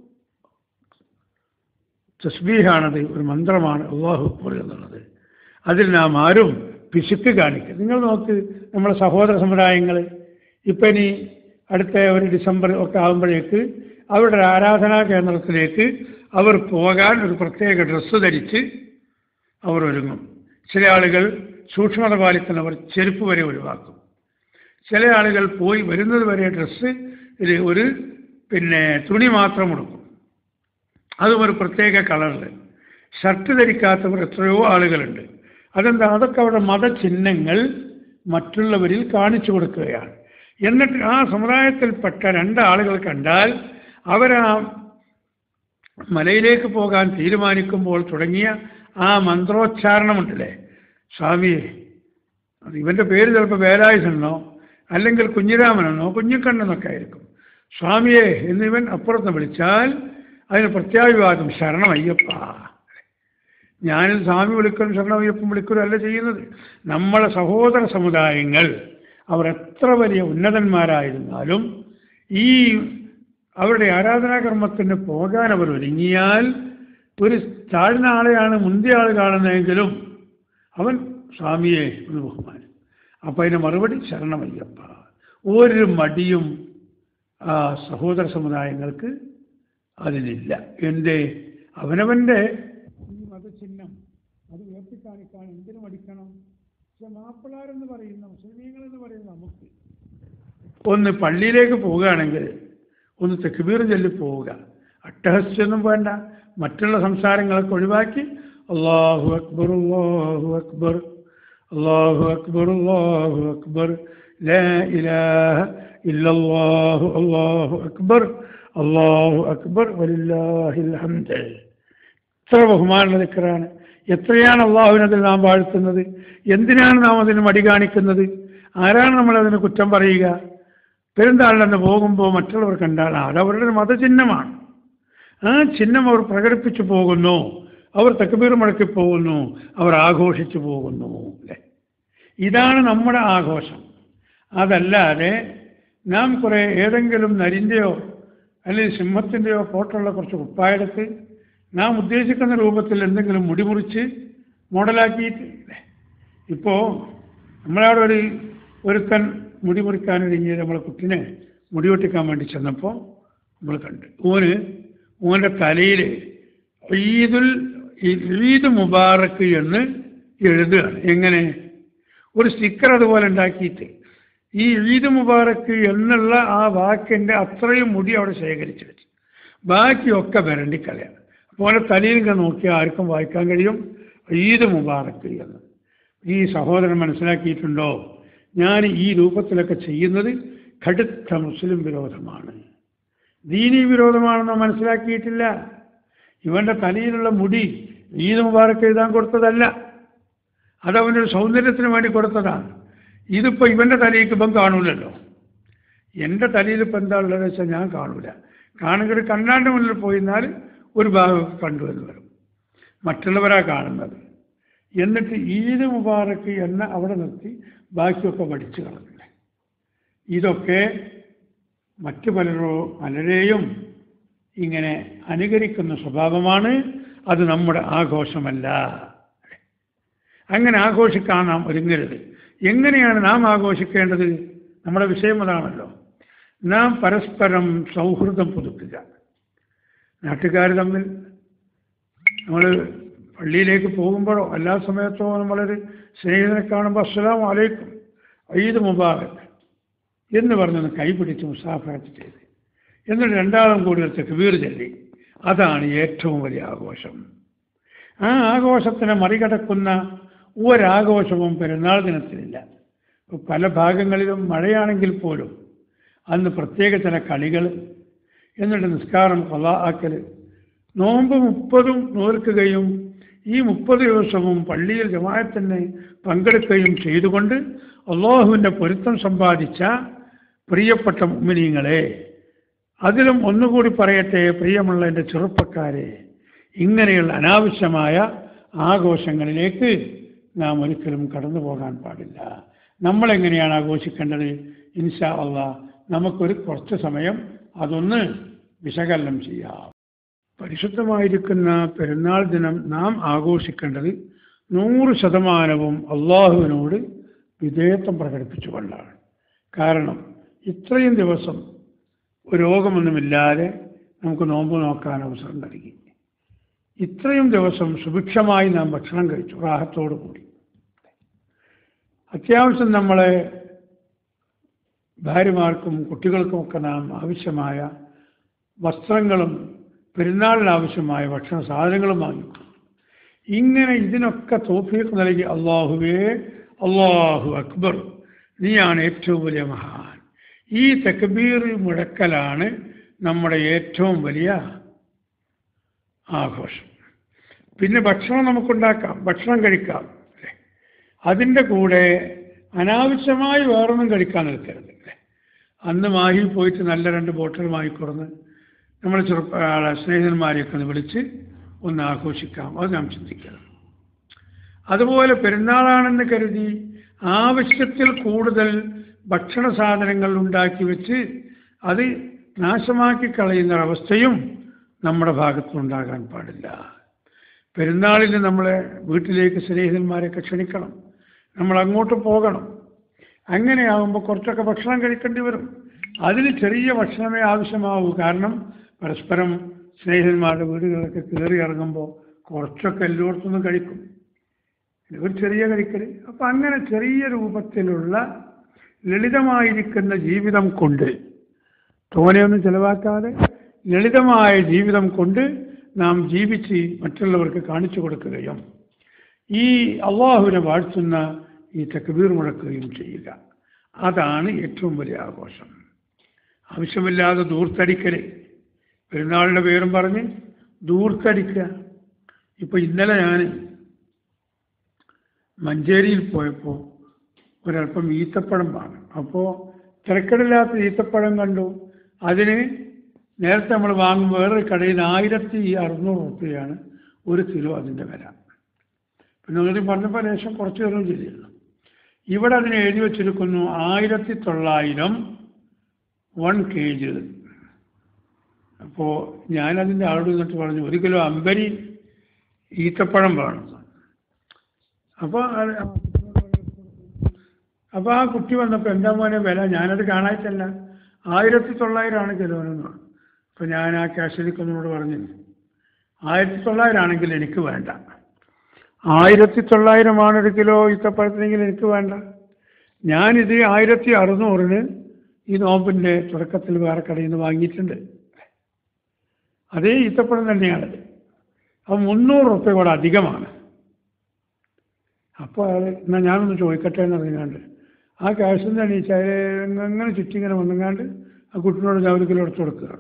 തസ്ബീഹാണത്, ഒരു മന്ത്രമാണ് അള്ളാഹു അക്ബർ എന്നുള്ളത്. അതിൽ നാം ആരും പിശുക്ക് കാണിക്കുക. നിങ്ങൾ നോക്ക്, നമ്മുടെ സഹോദര സമുദായങ്ങൾ ഇപ്പം ഇനി അടുത്ത ഒരു ഡിസംബർ ഒക്കെ ആകുമ്പോഴേക്ക് അവരുടെ ആരാധനാ കേന്ദ്രത്തിലേക്ക് അവർ പോകാൻ ഒരു പ്രത്യേക ഡ്രസ്സ് ധരിച്ച് അവർ ഒരുങ്ങും. ചില ആളുകൾ സൂക്ഷ്മത പാലിക്കുന്നവർ ചെരുപ്പ് വരെ ഒഴിവാക്കും. ചില ആളുകൾ പോയി വരുന്നത് വരെ ഡ്രസ്സ് ഒരു തുണി മാത്രം എടുക്കും, അതും ഒരു പ്രത്യേക കളറിൽ. ഷർട്ട് ധരിക്കാത്തവർ എത്രയോ ആളുകളുണ്ട്. അതെന്താ? അതൊക്കെ അവരുടെ മതചിഹ്നങ്ങൾ മറ്റുള്ളവരിൽ കാണിച്ചു കൊടുക്കുകയാണ്. എന്നിട്ട് ആ സമുദായത്തിൽപ്പെട്ട രണ്ടാളുകൾ കണ്ടാൽ അവരാ മലയിലേക്ക് പോകാൻ തീരുമാനിക്കുമ്പോൾ തുടങ്ങിയ ആ മന്ത്രോച്ചാരണമുണ്ടല്ലേ, സ്വാമിയെ, ഇവൻ്റെ പേര് ചിലപ്പോൾ വേലായുധനെന്നോ അല്ലെങ്കിൽ കുഞ്ഞിരാമനെന്നോ കുഞ്ഞിക്കണ്ണെന്നൊക്കെ ആയിരിക്കും. സ്വാമിയെ എന്നിവൻ അപ്പുറത്ത് വിളിച്ചാൽ അതിന് പ്രത്യാഭിവാദം ശരണമയ്യപ്പ. ഞാനിൽ സ്വാമി വിളിക്കലും ശരണമയ്യപ്പൻ വിളിക്കലും അല്ല ചെയ്യുന്നത്. നമ്മളെ സഹോദര സമുദായങ്ങൾ അവർ എത്ര വലിയ ഉന്നതന്മാരായിരുന്നാലും ഈ അവരുടെ ആരാധനാകർമ്മത്തിന് പോകാൻ അവർ ഒരുങ്ങിയാൽ ഒരു താഴ്ന്ന ആളെയാണ് മുന്തിയ ആൾ കാണുന്നതെങ്കിലും അവൻ സ്വാമിയെ ഒന്ന് ബഹുമാനം. അപ്പം അതിന് മറുപടി ശരണമയ്യപ്പ. ഒരു മടിയും ആ സഹോദര സമുദായങ്ങൾക്ക് അതിനില്ല. എൻ്റെ അവനവൻ്റെ ഈ മതചിഹ്നം അത് ഉയർത്തിക്കാണിക്കാൻ എന്തിനു മടിക്കണം? പക്ഷെ മാപ്പിളാരെന്ന് പറയുന്ന മുസ്ലിമീങ്ങളെന്ന് പറയുന്ന നമുക്ക് ഒന്ന് പള്ളിയിലേക്ക് പോവുകയാണെങ്കിൽ ഒന്ന് തക്ബീർ ചൊല്ലി പോവുക. അട്ടഹസ്യൊന്നും വേണ്ട, മറ്റുള്ള സംസാരങ്ങളൊക്കെ ഒഴിവാക്കി അല്ലാഹു അക്ബർ അല്ലാഹു അക്ബർ അല്ലാഹു അക്ബർ അല്ലാഹു അക്ബർ ലാ ഇലാഹ ഇല്ലല്ലാഹു അല്ലാഹു അക്ബർ അല്ലാഹു അക്ബർ വലില്ലാഹിൽ ഹംദ്. എത്ര ബഹുമാനുള്ള ദിക്റാണ്! എത്രയാണ് അള്ളാഹുവിനതിൽ നാം വാഴ്ത്തുന്നത്! എന്തിനാണ് നാം അതിന് മടി കാണിക്കുന്നത്? ആരാണ് നമ്മളതിന് കുറ്റം പറയുക? പെരുന്നാളിലെന്ന് പോകുമ്പോൾ മറ്റുള്ളവർ കണ്ടാൽ അതവരുടെ മതചിഹ്നമാണ്. ആ ചിഹ്നം അവർ പ്രകടിപ്പിച്ചു പോകുന്നു, അവർ തക്ബീർ മുഴക്കി പോകുന്നു, അവർ ആഘോഷിച്ചു പോകുന്നു. അല്ലേ, ഇതാണ് നമ്മുടെ ആഘോഷം. അതല്ലാതെ നാം കുറേ ഏതെങ്കിലും നരിൻ്റെയോ അല്ലെങ്കിൽ സിംഹത്തിൻ്റെയോ ഫോട്ടോയുള്ള കുറച്ച് കുപ്പായെടുത്ത് നാം ഉദ്ദേശിക്കുന്ന രൂപത്തിൽ എന്തെങ്കിലും മുടിമുറിച്ച് മോഡലാക്കിയിട്ട്. ഇപ്പോൾ നമ്മളവിടെ ഒരുത്തൻ മുടി മുറിക്കാനൊരുങ്ങി നമ്മളെ കുട്ടിനെ മുടി വെട്ടിക്കാൻ വേണ്ടി ചെന്നപ്പോൾ നമ്മൾ കണ്ട് ഓൻ്റെ തലയിൽ ഈദ് മുബാറക്ക് എന്ന് എഴുതുകയാണ്. എങ്ങനെ? ഒരു സ്റ്റിക്കർ അതുപോലെ ഉണ്ടാക്കിയിട്ട് ഈ ഈദ് മുബാറക്ക് എന്നുള്ള ആ വാക്കിൻ്റെ അത്രയും മുടി അവിടെ ശേഖരിച്ച് വെച്ച് ബാക്കിയൊക്കെ വരണ്ടിക്കളയാണ്. അപ്പോൾ തലയിൽ നോക്കിയാൽ ആർക്കും വായിക്കാൻ കഴിയും ഈദ് മുബാറക്ക് എന്ന്. ഈ സഹോദരൻ മനസ്സിലാക്കിയിട്ടുണ്ടോ? ഞാൻ ഈ രൂപത്തിലൊക്കെ ചെയ്യുന്നത് കടുത്ത മുസ്ലിം വിരോധമാണ്, ദീനീ വിരോധമാണെന്നോ മനസ്സിലാക്കിയിട്ടില്ല. ഇവൻ്റെ തലയിലുള്ള മുടി ഈദ് മുബാറക്ക് എഴുതാൻ കൊടുത്തതല്ല, അതവനൊരു സൗന്ദര്യത്തിന് വേണ്ടി കൊടുത്തതാണ്. ഇതിപ്പോൾ ഇവൻ്റെ തലയ്ക്ക് ഇപ്പം കാണൂലല്ലോ. എൻ്റെ തലയിൽ ഇപ്പം എന്താ ഉള്ളതെന്ന് വെച്ചാൽ ഞാൻ കാണൂല. കാണുക കണ്ണാണ്ട് മുന്നിൽ പോയിരുന്നാൽ ഒരു ഭാഗം കണ്ടുവന്ന് വരും, മറ്റുള്ളവരാ കാണുന്നത്. എന്നിട്ട് ഈദ് മുബാറക്ക് എന്ന അവിടെ നിർത്തി ബാക്കിയൊക്കെ പഠിച്ചു കളഞ്ഞില്ലേ. ഇതൊക്കെ മറ്റു പലരെയും ഇങ്ങനെ അനുകരിക്കുന്ന സ്വഭാവമാണ്. അത് നമ്മുടെ ആഘോഷമല്ല. അങ്ങനെ ആഘോഷിക്കാൻ നാം ഒരുങ്ങരുത്. എങ്ങനെയാണ് നാം ആഘോഷിക്കേണ്ടത്? നമ്മുടെ വിഷയം അതാണല്ലോ. നാം പരസ്പരം സൗഹൃദം പുതുക്കുക. നാട്ടുകാർ തമ്മിൽ നമ്മൾ പള്ളിയിലേക്ക് പോകുമ്പോഴോ എല്ലാ സമയത്തോ നമ്മളൊരു സ്നേഹിതനെ കാണുമ്പോൾ അസ്സലാമു അലൈക്കും ഈദ് മുബാറക് എന്ന് പറഞ്ഞൊന്ന് കൈപിടിച്ച് മുസാഫഹത്ത് ചെയ്ത് എന്നിട്ട് രണ്ടാളും കൂടി ഒരു തക്ബീർ ചൊല്ലി, അതാണ് ഏറ്റവും വലിയ ആഘോഷം. ആ ആഘോഷത്തിനെ മറികടക്കുന്ന ഒരാഘോഷവും പെരുന്നാൾ ദിനത്തിലില്ല. പല ഭാഗങ്ങളിലും മഴയാണെങ്കിൽ പോലും അന്ന് പ്രത്യേക ചില കളികൾ, എന്നിട്ട് നിസ്കാരം ഖളാ ആക്കൽ, നോമ്പ് 30 നോൽക്കുകയും ഈ 30 ദിവസവും പള്ളിയിൽ ജമാഅത്തിന് പങ്കെടുക്കുകയും ചെയ്തുകൊണ്ട് അള്ളാഹുവിൻ്റെ പൊരുത്തം സമ്പാദിച്ച പ്രിയപ്പെട്ട മുഅ്മിനീങ്ങളെ, അതിലും ഒന്നുകൂടി പറയട്ടെ, പ്രിയമുള്ള എൻ്റെ ചെറുപ്പക്കാരെ, ഇങ്ങനെയുള്ള അനാവശ്യമായ ആഘോഷങ്ങളിലേക്ക് നാം ഒരിക്കലും കടന്നു പോകാൻ പാടില്ല. നമ്മളെങ്ങനെയാണ് ആഘോഷിക്കേണ്ടത്? ഇൻഷാ അള്ളാഹ് നമുക്കൊരു കുറച്ച് സമയം അതൊന്ന് വിശകലനം ചെയ്യാം. പരിശുദ്ധമായിരിക്കുന്ന പെരുന്നാൾ ദിനം നാം ആഘോഷിക്കേണ്ടത് 100% അള്ളാഹുവിനോട് വിധേയത്വം പ്രകടിപ്പിച്ചുകൊണ്ടാണ്. കാരണം ഇത്രയും ദിവസം ഒരു രോഗമൊന്നുമില്ലാതെ നമുക്ക് നോമ്പ് നോക്കാൻ അവസരം നൽകി. ഇത്രയും ദിവസം സുഭിക്ഷമായി നാം ഭക്ഷണം കഴിച്ചു, റാഹത്തോടു കൂടി. അത്യാവശ്യം നമ്മളെ ഭാര്യമാർക്കും കുട്ടികൾക്കുമൊക്കെ നാം ആവശ്യമായ വസ്ത്രങ്ങളും പെരുന്നാളിനാവശ്യമായ ഭക്ഷണ സാധനങ്ങളും വാങ്ങിക്കും. ഇങ്ങനെ ഇതിനൊക്കെ തൗഫീഖ് നൽകി അള്ളാഹുവേ, അള്ളാഹു അക്ബർ, നീയാണ് ഏറ്റവും വലിയ മഹാൻ. ഈ തക്ബീർ മുഴക്കലാണ് നമ്മുടെ ഏറ്റവും വലിയ ആഘോഷം. പിന്നെ ഭക്ഷണം നമുക്കുണ്ടാക്കാം, ഭക്ഷണം കഴിക്കാം. അതിൻ്റെ കൂടെ അനാവശ്യമായി വേറൊന്നും കഴിക്കാൻ നിൽക്കരുത്. അന്ന് മാഹി പോയിട്ട് നല്ല 2 ബോട്ടിൽ വാങ്ങിക്കൊടുന്ന് നമ്മൾ സ്നേഹിതന്മാരെയൊക്കെ ഒന്ന് വിളിച്ച് ഒന്ന് ആഘോഷിക്കാം. അത് നാം ചിന്തിക്കണം. അതുപോലെ പെരുന്നാളാണെന്ന് കരുതി ആവശ്യത്തിൽ കൂടുതൽ ഭക്ഷണ സാധനങ്ങൾ ഉണ്ടാക്കി വെച്ച് അത് നാശമാക്കി കളയുന്ന അവസ്ഥയും നമ്മുടെ ഭാഗത്തുനിന്നുണ്ടാകാൻ പാടില്ല. പെരുന്നാളിന് നമ്മളെ വീട്ടിലേക്ക് സ്നേഹിതന്മാരെയൊക്കെ ക്ഷണിക്കണം, നമ്മൾ അങ്ങോട്ട് പോകണം. അങ്ങനെയാകുമ്പോൾ കുറച്ചൊക്കെ ഭക്ഷണം കഴിക്കേണ്ടി വരും. അതിന് ചെറിയ ഭക്ഷണമേ ആവശ്യമാവൂ. കാരണം പരസ്പരം സ്നേഹിതന്മാരുടെ വീടുകളിലൊക്കെ കയറി ഇറങ്ങുമ്പോൾ കുറച്ചൊക്കെ എല്ലായിടത്തുനിന്നും കഴിക്കും, ഒരു ചെറിയ കഴിക്കൽ. അപ്പം അങ്ങനെ ചെറിയ രൂപത്തിലുള്ള ലളിതമായിരിക്കുന്ന ജീവിതം കൊണ്ട്, തോനെയൊന്നും ചിലവാക്കാതെ ലളിതമായ ജീവിതം കൊണ്ട് നാം ജീവിച്ച് മറ്റുള്ളവർക്ക് കാണിച്ചു കൊടുക്കുകയും ഈ അള്ളാഹുവിനെ വാഴ്ത്തുന്ന ഈ തക്ബീർ മുഴക്കുകയും ചെയ്യുക, അതാണ് ഏറ്റവും വലിയ ആഘോഷം. ആവശ്യമില്ലാതെ ദൂർത്തടിക്കൽ, പെരുന്നാളിൻ്റെ പേരും പറഞ്ഞ് ദൂർത്തടിക്കുക. ഇപ്പോൾ ഇന്നലെ ഞാൻ മഞ്ചേരിയിൽ പോയപ്പോൾ ഒരൽപ്പം ഈത്തപ്പഴം വാങ്ങും. അപ്പോൾ തിരക്കടില്ലാത്ത ഈത്തപ്പഴം കണ്ടു. അതിന് നേരത്തെ നമ്മൾ വാങ്ങും വേറൊരു കടയിൽ 1600 രൂപയാണ് 1 കിലോ അതിൻ്റെ വില. പിന്നെ നിങ്ങൾ പറഞ്ഞപ്പോൾ ലേശം കുറച്ച് തരുകയും ചെയ്തിരുന്നു. ഇവിടെ അതിന് എഴുതി വച്ചിരിക്കുന്നു 1900 1 kg. അപ്പോൾ ഞാനതിൻ്റെ ആളോട് നിന്നിട്ട് പറഞ്ഞു 1 കിലോ അമ്പരി ഈത്തപ്പഴം വേണം. അപ്പോൾ ആ കുട്ടി വന്നപ്പോൾ എന്താ മോനെ വില? ഞാനത് കാണായിട്ടല്ല, 1900 കിലോനെന്ന്. അപ്പോൾ ഞാൻ ആ കാശരിക്കുന്നതിനോട് പറഞ്ഞു 1900 ആണെങ്കിൽ എനിക്ക് വേണ്ട, 1900 1 കിലോ ഈത്തപ്പഴത്തിനെങ്കിൽ എനിക്ക് വേണ്ട. ഞാനിത് 1600 ഈ നോമ്പിൻ്റെ തുടക്കത്തിൽ വേറെ കടയിൽ നിന്ന് വാങ്ങിയിട്ടുണ്ട്. അതേ ഈത്തപ്പഴം തന്നെയാണത്. അപ്പോൾ 300 രൂപ കൂടെ അധികമാണ്. അപ്പോൾ എന്നാൽ ഞാനൊന്ന് ചോദിക്കട്ടെ എന്ന് അറിയാണ്ട് ആ ക്യാഷിൽ നിന്ന് എണീച്ചാൽ അങ്ങനെ ചുറ്റിങ്ങനെ വന്നെങ്ങാണ്ട് ആ കുട്ടിനോട് ഞാൻ 1 കിലോ എടുത്ത് കൊടുക്കുക.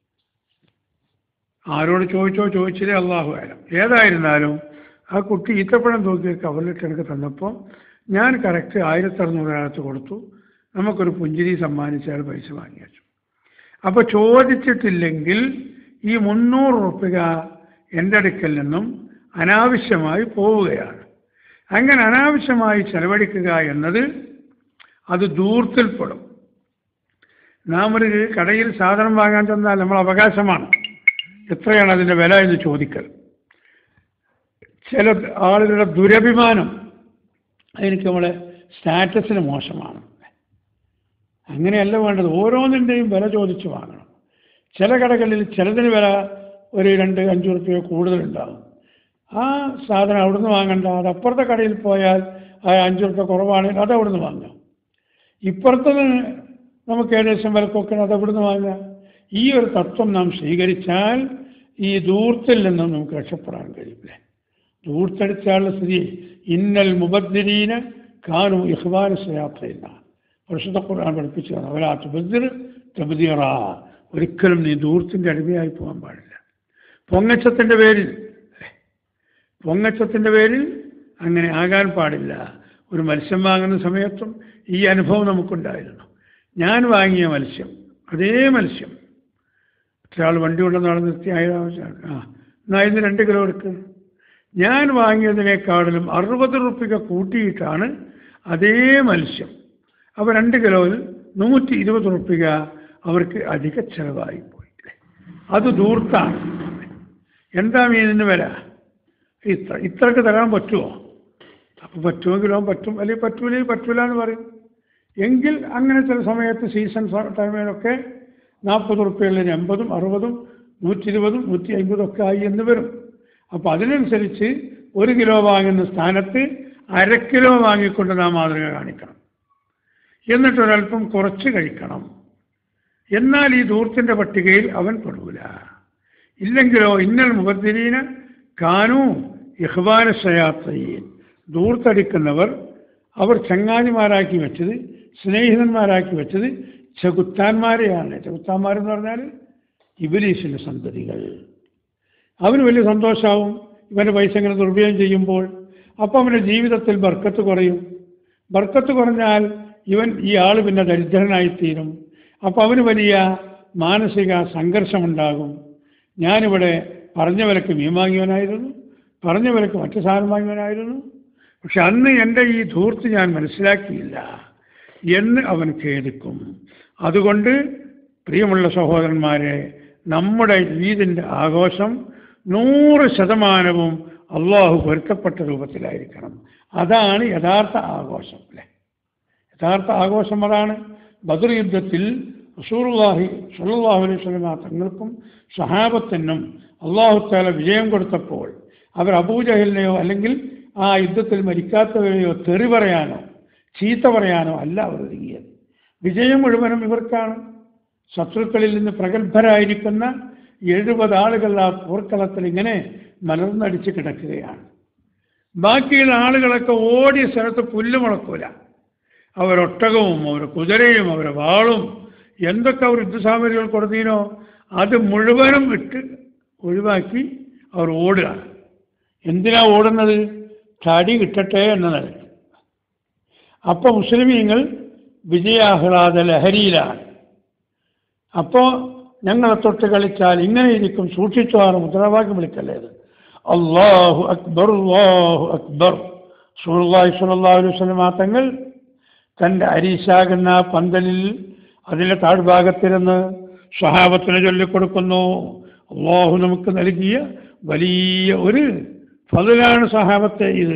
ആരോട് ചോദിച്ചില്ലേ അള്ളാഹു ആയാലും. ഏതായിരുന്നാലും ആ കുട്ടി ഈത്തപ്പഴം തൂക്കി കവറിലിട്ട് എനിക്ക് തന്നപ്പോൾ ഞാൻ കറക്റ്റ് 1600 കൊടുത്തു. നമുക്കൊരു പുഞ്ചിരി സമ്മാനിച്ചാൽ പൈസ വാങ്ങി വെച്ചു. അപ്പോൾ ചോദിച്ചിട്ടില്ലെങ്കിൽ ഈ 300 രൂപ എൻ്റെ അടുക്കൽ നിന്നും അനാവശ്യമായി പോവുകയാണ്. അങ്ങനെ അനാവശ്യമായി ചെലവഴിക്കുക എന്നത് അത് ധൂർത്തിൽപ്പെടും. നാം ഒരു കടയിൽ സാധനം വാങ്ങാൻ ചെന്നാൽ നമ്മൾ അവകാശമാണ് എത്രയാണ് അതിൻ്റെ വില എന്ന് ചോദിക്കൽ. ചില ആളുകളുടെ ദുരഭിമാനം എനിക്ക് നമ്മളെ സ്റ്റാറ്റസിന് മോശമാണ്. അങ്ങനെയല്ല വേണ്ടത്. ഓരോന്നിൻ്റെയും വില ചോദിച്ച് വാങ്ങണം. ചില കടകളിൽ ചിലതിന് വില ഒരു 2-5 റുപ്യ കൂടുതലുണ്ടാകും. ആ സാധനം അവിടുന്ന് വാങ്ങണ്ട. അത് അപ്പുറത്തെ കടയിൽ പോയാൽ ആ 5 റുപ്യ കുറവാണെങ്കിൽ അത് അവിടുന്ന് വാങ്ങാം. ഇപ്പുറത്തത് നമുക്ക് ഏകദേശം വിലക്കൊക്കെ അത് അവിടുന്ന് വാങ്ങാം. ഈ ഒരു തത്വം നാം സ്വീകരിച്ചാൽ ഈ ധൂർത്തിൽ നിന്നും നമുക്ക് രക്ഷപ്പെടാൻ കഴിയില്ലേ. ധൂർത്തടിച്ചാലുള്ള സ്ഥിതി ഇന്നൽ മുബദ്ദിരീന കാനു ഇഖ്വാന ശയാത്തീന പരിശുദ്ധ ഖുർആൻ പഠിപ്പിച്ചതാണ്. അവരാ തുബദ്ദിർ തബ്ദീറ. ഒരിക്കലും നീ ധൂർത്തിൻ്റെ അടിമയായി പോകാൻ പാടില്ല. പൊങ്ങച്ചത്തിൻ്റെ പേരിൽ അങ്ങനെ ആകാൻ പാടില്ല. ഒരു മത്സ്യം വാങ്ങുന്ന സമയത്തും ഈ അനുഭവം നമുക്കുണ്ടായിരുന്നു. ഞാൻ വാങ്ങിയ മത്സ്യം, അതേ മത്സ്യം ഒരാൾ വണ്ടി കൊണ്ടുവന്ന് ആൾ നിർത്തി 1000 എന്നാൽ ഇന്ന് 2 കിലോ എടുക്കുക. ഞാൻ വാങ്ങിയതിനേക്കാളിലും 60 റുപ്യ കൂട്ടിയിട്ടാണ് അതേ മത്സ്യം. അപ്പോൾ 2 കിലോയിൽ 120 റുപ്യ അവർക്ക് അധിക ചെലവായി പോയി. അത് ധൂർത്താണ്. എന്താ മീനിന് വില? ഇത്രക്ക് തരാൻ പറ്റുമോ? അപ്പോൾ പറ്റുമെങ്കിൽ പറ്റും, അല്ലെങ്കിൽ പറ്റൂല എന്ന് പറയും. എങ്കിൽ അങ്ങനെ ചില സമയത്ത് സീസൺ ടൈമിലൊക്കെ 40 റുപ്യകളിൽ 80, 60, 120, 150 ഒക്കെ ആയി എന്ന് വരും. അപ്പോൾ അതിനനുസരിച്ച് 1 കിലോ വാങ്ങുന്ന സ്ഥാനത്ത് 1/2 കിലോ വാങ്ങിക്കൊണ്ട് നാം മാതൃക കാണിക്കണം. എന്നിട്ടൊരൽപ്പം കുറച്ച് കഴിക്കണം. എന്നാൽ ഈ ധൂർത്തിൻ്റെ പട്ടികയിൽ അവൻ പെടൂല. ഇല്ലെങ്കിലോ ഇന്നൽ മുബദ്ദിരീന കാനു ഇഖ്വാന ശയാത്തീൻ. ധൂർത്തടിക്കുന്നവർ അവർ ചങ്ങാതിമാരാക്കി വെച്ചത്, സ്നേഹിതന്മാരാക്കി വെച്ചത് ചെകുത്താന്മാരെയാണ്. ചെകുത്താന്മാരെന്ന് പറഞ്ഞാൽ ഇബ്ലീസിൻ്റെ സന്തതികൾ. അവന് വലിയ സന്തോഷമാവും ഇവൻ്റെ പൈസ ഇങ്ങനെ ദുർവ്യയം ചെയ്യുമ്പോൾ. അപ്പം അവൻ്റെ ജീവിതത്തിൽ ബർക്കത്ത് കുറയും. ബർക്കത്ത് കുറഞ്ഞാൽ ഈ ആൾ പിന്നെ ദരിദ്രനായിത്തീരും. അപ്പം അവന് വലിയ മാനസിക സംഘർഷമുണ്ടാകും. ഞാനിവിടെ പറഞ്ഞ വിലക്ക് മീൻ വാങ്ങിയവനായിരുന്നു, പറഞ്ഞ വിലക്ക് മറ്റു സാധനം വാങ്ങിയവനായിരുന്നു, പക്ഷെ അന്ന് എൻ്റെ ഈ ധൂർത്ത് ഞാൻ മനസ്സിലാക്കിയില്ല എന്ന് അവൻ ഖേദിക്കും. അതുകൊണ്ട് പ്രിയമുള്ള സഹോദരന്മാരെ, നമ്മുടെ ഈദിൻ്റെ ആഘോഷം 100% അള്ളാഹു പൊരുത്തപ്പെട്ട രൂപത്തിലായിരിക്കണം. അതാണ് യഥാർത്ഥ ആഘോഷം. അല്ലേ, യഥാർത്ഥ ആഘോഷം അതാണ്. ബദർ യുദ്ധത്തിൽ റസൂലുള്ളാഹി സ്വല്ലല്ലാഹു അലൈഹി വസല്ലം തങ്ങൾക്കും സഹാബത്തിനും അള്ളാഹു തആല വിജയം കൊടുത്തപ്പോൾ അവർ അബൂജഹലിനെയോ അല്ലെങ്കിൽ ആ യുദ്ധത്തിൽ മരിക്കാത്തവരെയോ തെറി പറയാനോ ചീത്ത പറയാനോ അല്ല അവർ ഒരുങ്ങിയത്. വിജയം മുഴുവനും ഇവർക്കാണ്. ശത്രുക്കളിൽ നിന്ന് പ്രഗത്ഭരായിരിക്കുന്ന 70 ആളുകൾ ആ പോർക്കളത്തിൽ ഇങ്ങനെ മലർന്നടിച്ച് കിടക്കുകയാണ്. ബാക്കിയുള്ള ആളുകളൊക്കെ ഓടിയ സ്ഥലത്ത് പുല്ല് മുളക്കൂല. അവരൊട്ടകവും അവരുടെ കുതിരയും അവരുടെ വാളും എന്തൊക്കെ അവർ യുദ്ധസാമഗ്രികൾ കൊടുത്തീനോ അത് മുഴുവനും ഇട്ട് ഒഴിവാക്കി അവർ ഓടുകയാണ്. എന്തിനാ ഓടുന്നത്? തടി കിട്ടട്ടെ എന്ന നിലയ്ക്ക്. അപ്പോൾ മുസ്ലിമീങ്ങൾ വിജയാഹ്ലാദ ലഹരിയിലാണ്. അപ്പോൾ ഞങ്ങളെ തൊട്ട് കളിച്ചാൽ ഇങ്ങനെ ഇരിക്കും, സൂക്ഷിച്ചോറ് മുദ്രാവാക്യം വിളിക്കല്ലേത്. അല്ലാഹു അക്ബർ അല്ലാഹു അക്ബർ. റസൂലുള്ളാഹി സ്വല്ലല്ലാഹു അലൈഹി വസല്ലം തങ്ങൾ തൻ്റെ അരീശാകുന്ന പന്തലിൽ അതിൻ്റെ താഴ്ഭാഗത്തിരുന്ന് സ്വഹാബത്തിന് ചൊല്ലിക്കൊടുക്കുന്നു. അല്ലാഹു നമുക്ക് നൽകിയ വലിയ ഒരു ഫضലാണ് സ്വഹാബത്തെ. ഇത്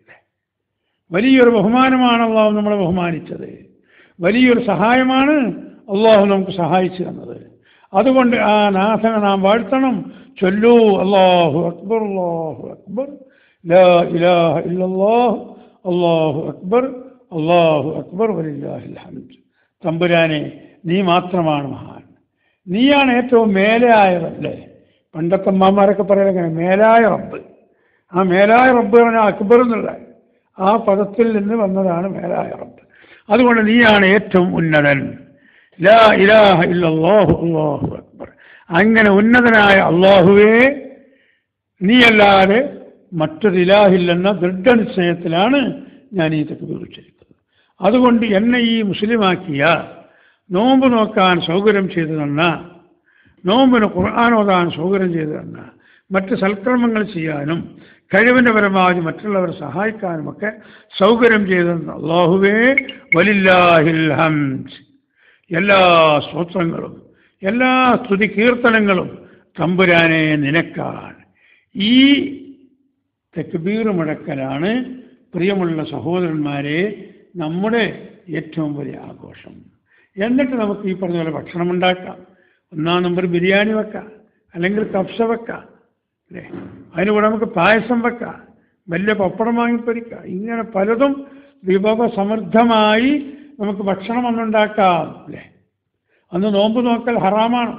വലിയൊരു ബഹുമാനമാണ് അള്ളാഹു നമ്മളെ ബഹുമാനിച്ചത്. വലിയൊരു സഹായമാണ് അള്ളാഹു നമുക്ക് സഹായിച്ചു തന്നത്. അതുകൊണ്ട് ആ നാഥനെ നാം വാഴ്ത്തണം. ചൊല്ലൂ അല്ലാഹു അക്ബർ അല്ലാഹു അക്ബർ ലാ ഇലാഹ ഇല്ലല്ലാഹ് അല്ലാഹു അക്ബർ അല്ലാഹു അക്ബർ വലില്ലാഹിൽ ഹംദ്. തമ്പുരാനെ, നീ മാത്രമാണ് മഹാൻ, നീയാണ് ഏറ്റവും മേലായവല്ലേ. പണ്ടത്തെ അമ്മമാരൊക്കെ പറയുന്നത് മേലായ റബ്ബ്. ആ മേലായ റബ്ബ് പറഞ്ഞാൽ അക്ബർ എന്നുള്ള ആ പദത്തിൽ നിന്ന് വന്നതാണ് മേലായ റബ്ബ്. അതുകൊണ്ട് നീയാണ് ഏറ്റവും ഉന്നതൻ. ലാ ഇലാഹ ഇല്ലല്ലാഹു അല്ലാഹു അക്ബർ. അങ്ങനെ ഉന്നതനായ അള്ളാഹുവേ, നീയല്ലാതെ മറ്റൊരു ഇലാഹില്ലെന്ന ദൃഢനിശ്ചയത്തിലാണ് ഞാൻ ഈ തക്ബീർ ഉച്ചരിക്കുന്നത്. അതുകൊണ്ട് എന്നെ ഈ മുസ്ലിമാക്കിയ, നോമ്പ് നോക്കാൻ സൗകര്യം ചെയ്തു തന്ന, നോമ്പിന് ഖുർആൻ ഓതാൻ സൗകര്യം ചെയ്തു തന്ന, മറ്റ് സൽക്കർമ്മങ്ങൾ ചെയ്യാനും കഴിവിൻ്റെ പരമാവധി മറ്റുള്ളവരെ സഹായിക്കാനുമൊക്കെ സൗകര്യം ചെയ്തു തന്ന അല്ലാഹുവേ, വലില്ലാഹിൽ ഹംദ്. എല്ലാ സ്തോത്രങ്ങളും എല്ലാ സ്തുതി കീർത്തനങ്ങളും തമ്പുരാനെ നിനക്കാണ്. ഈ തക്ബീർ മുഴക്കലാണ് പ്രിയമുള്ള സഹോദരന്മാരെ നമ്മുടെ ഏറ്റവും വലിയ ആഘോഷം. എന്നിട്ട് നമുക്ക് ഈ പറഞ്ഞ പോലെ ഭക്ഷണം ഉണ്ടാക്കാം. 1-ാം നമ്പർ ബിരിയാണി വെക്കാം, അല്ലെങ്കിൽ കബ്സ വെക്കാം, അല്ലേ? അതിന് കൂടെ നമുക്ക് പായസം വെക്കാം, വലിയ പപ്പടം വാങ്ങിപ്പൊരിക്കാം. ഇങ്ങനെ പലതും വിഭവസമൃദ്ധമായി നമുക്ക് ഭക്ഷണം അന്നുണ്ടാക്കാം, അല്ലേ? അന്ന് നോമ്പ് നോക്കൽ ഹറാമാണ്.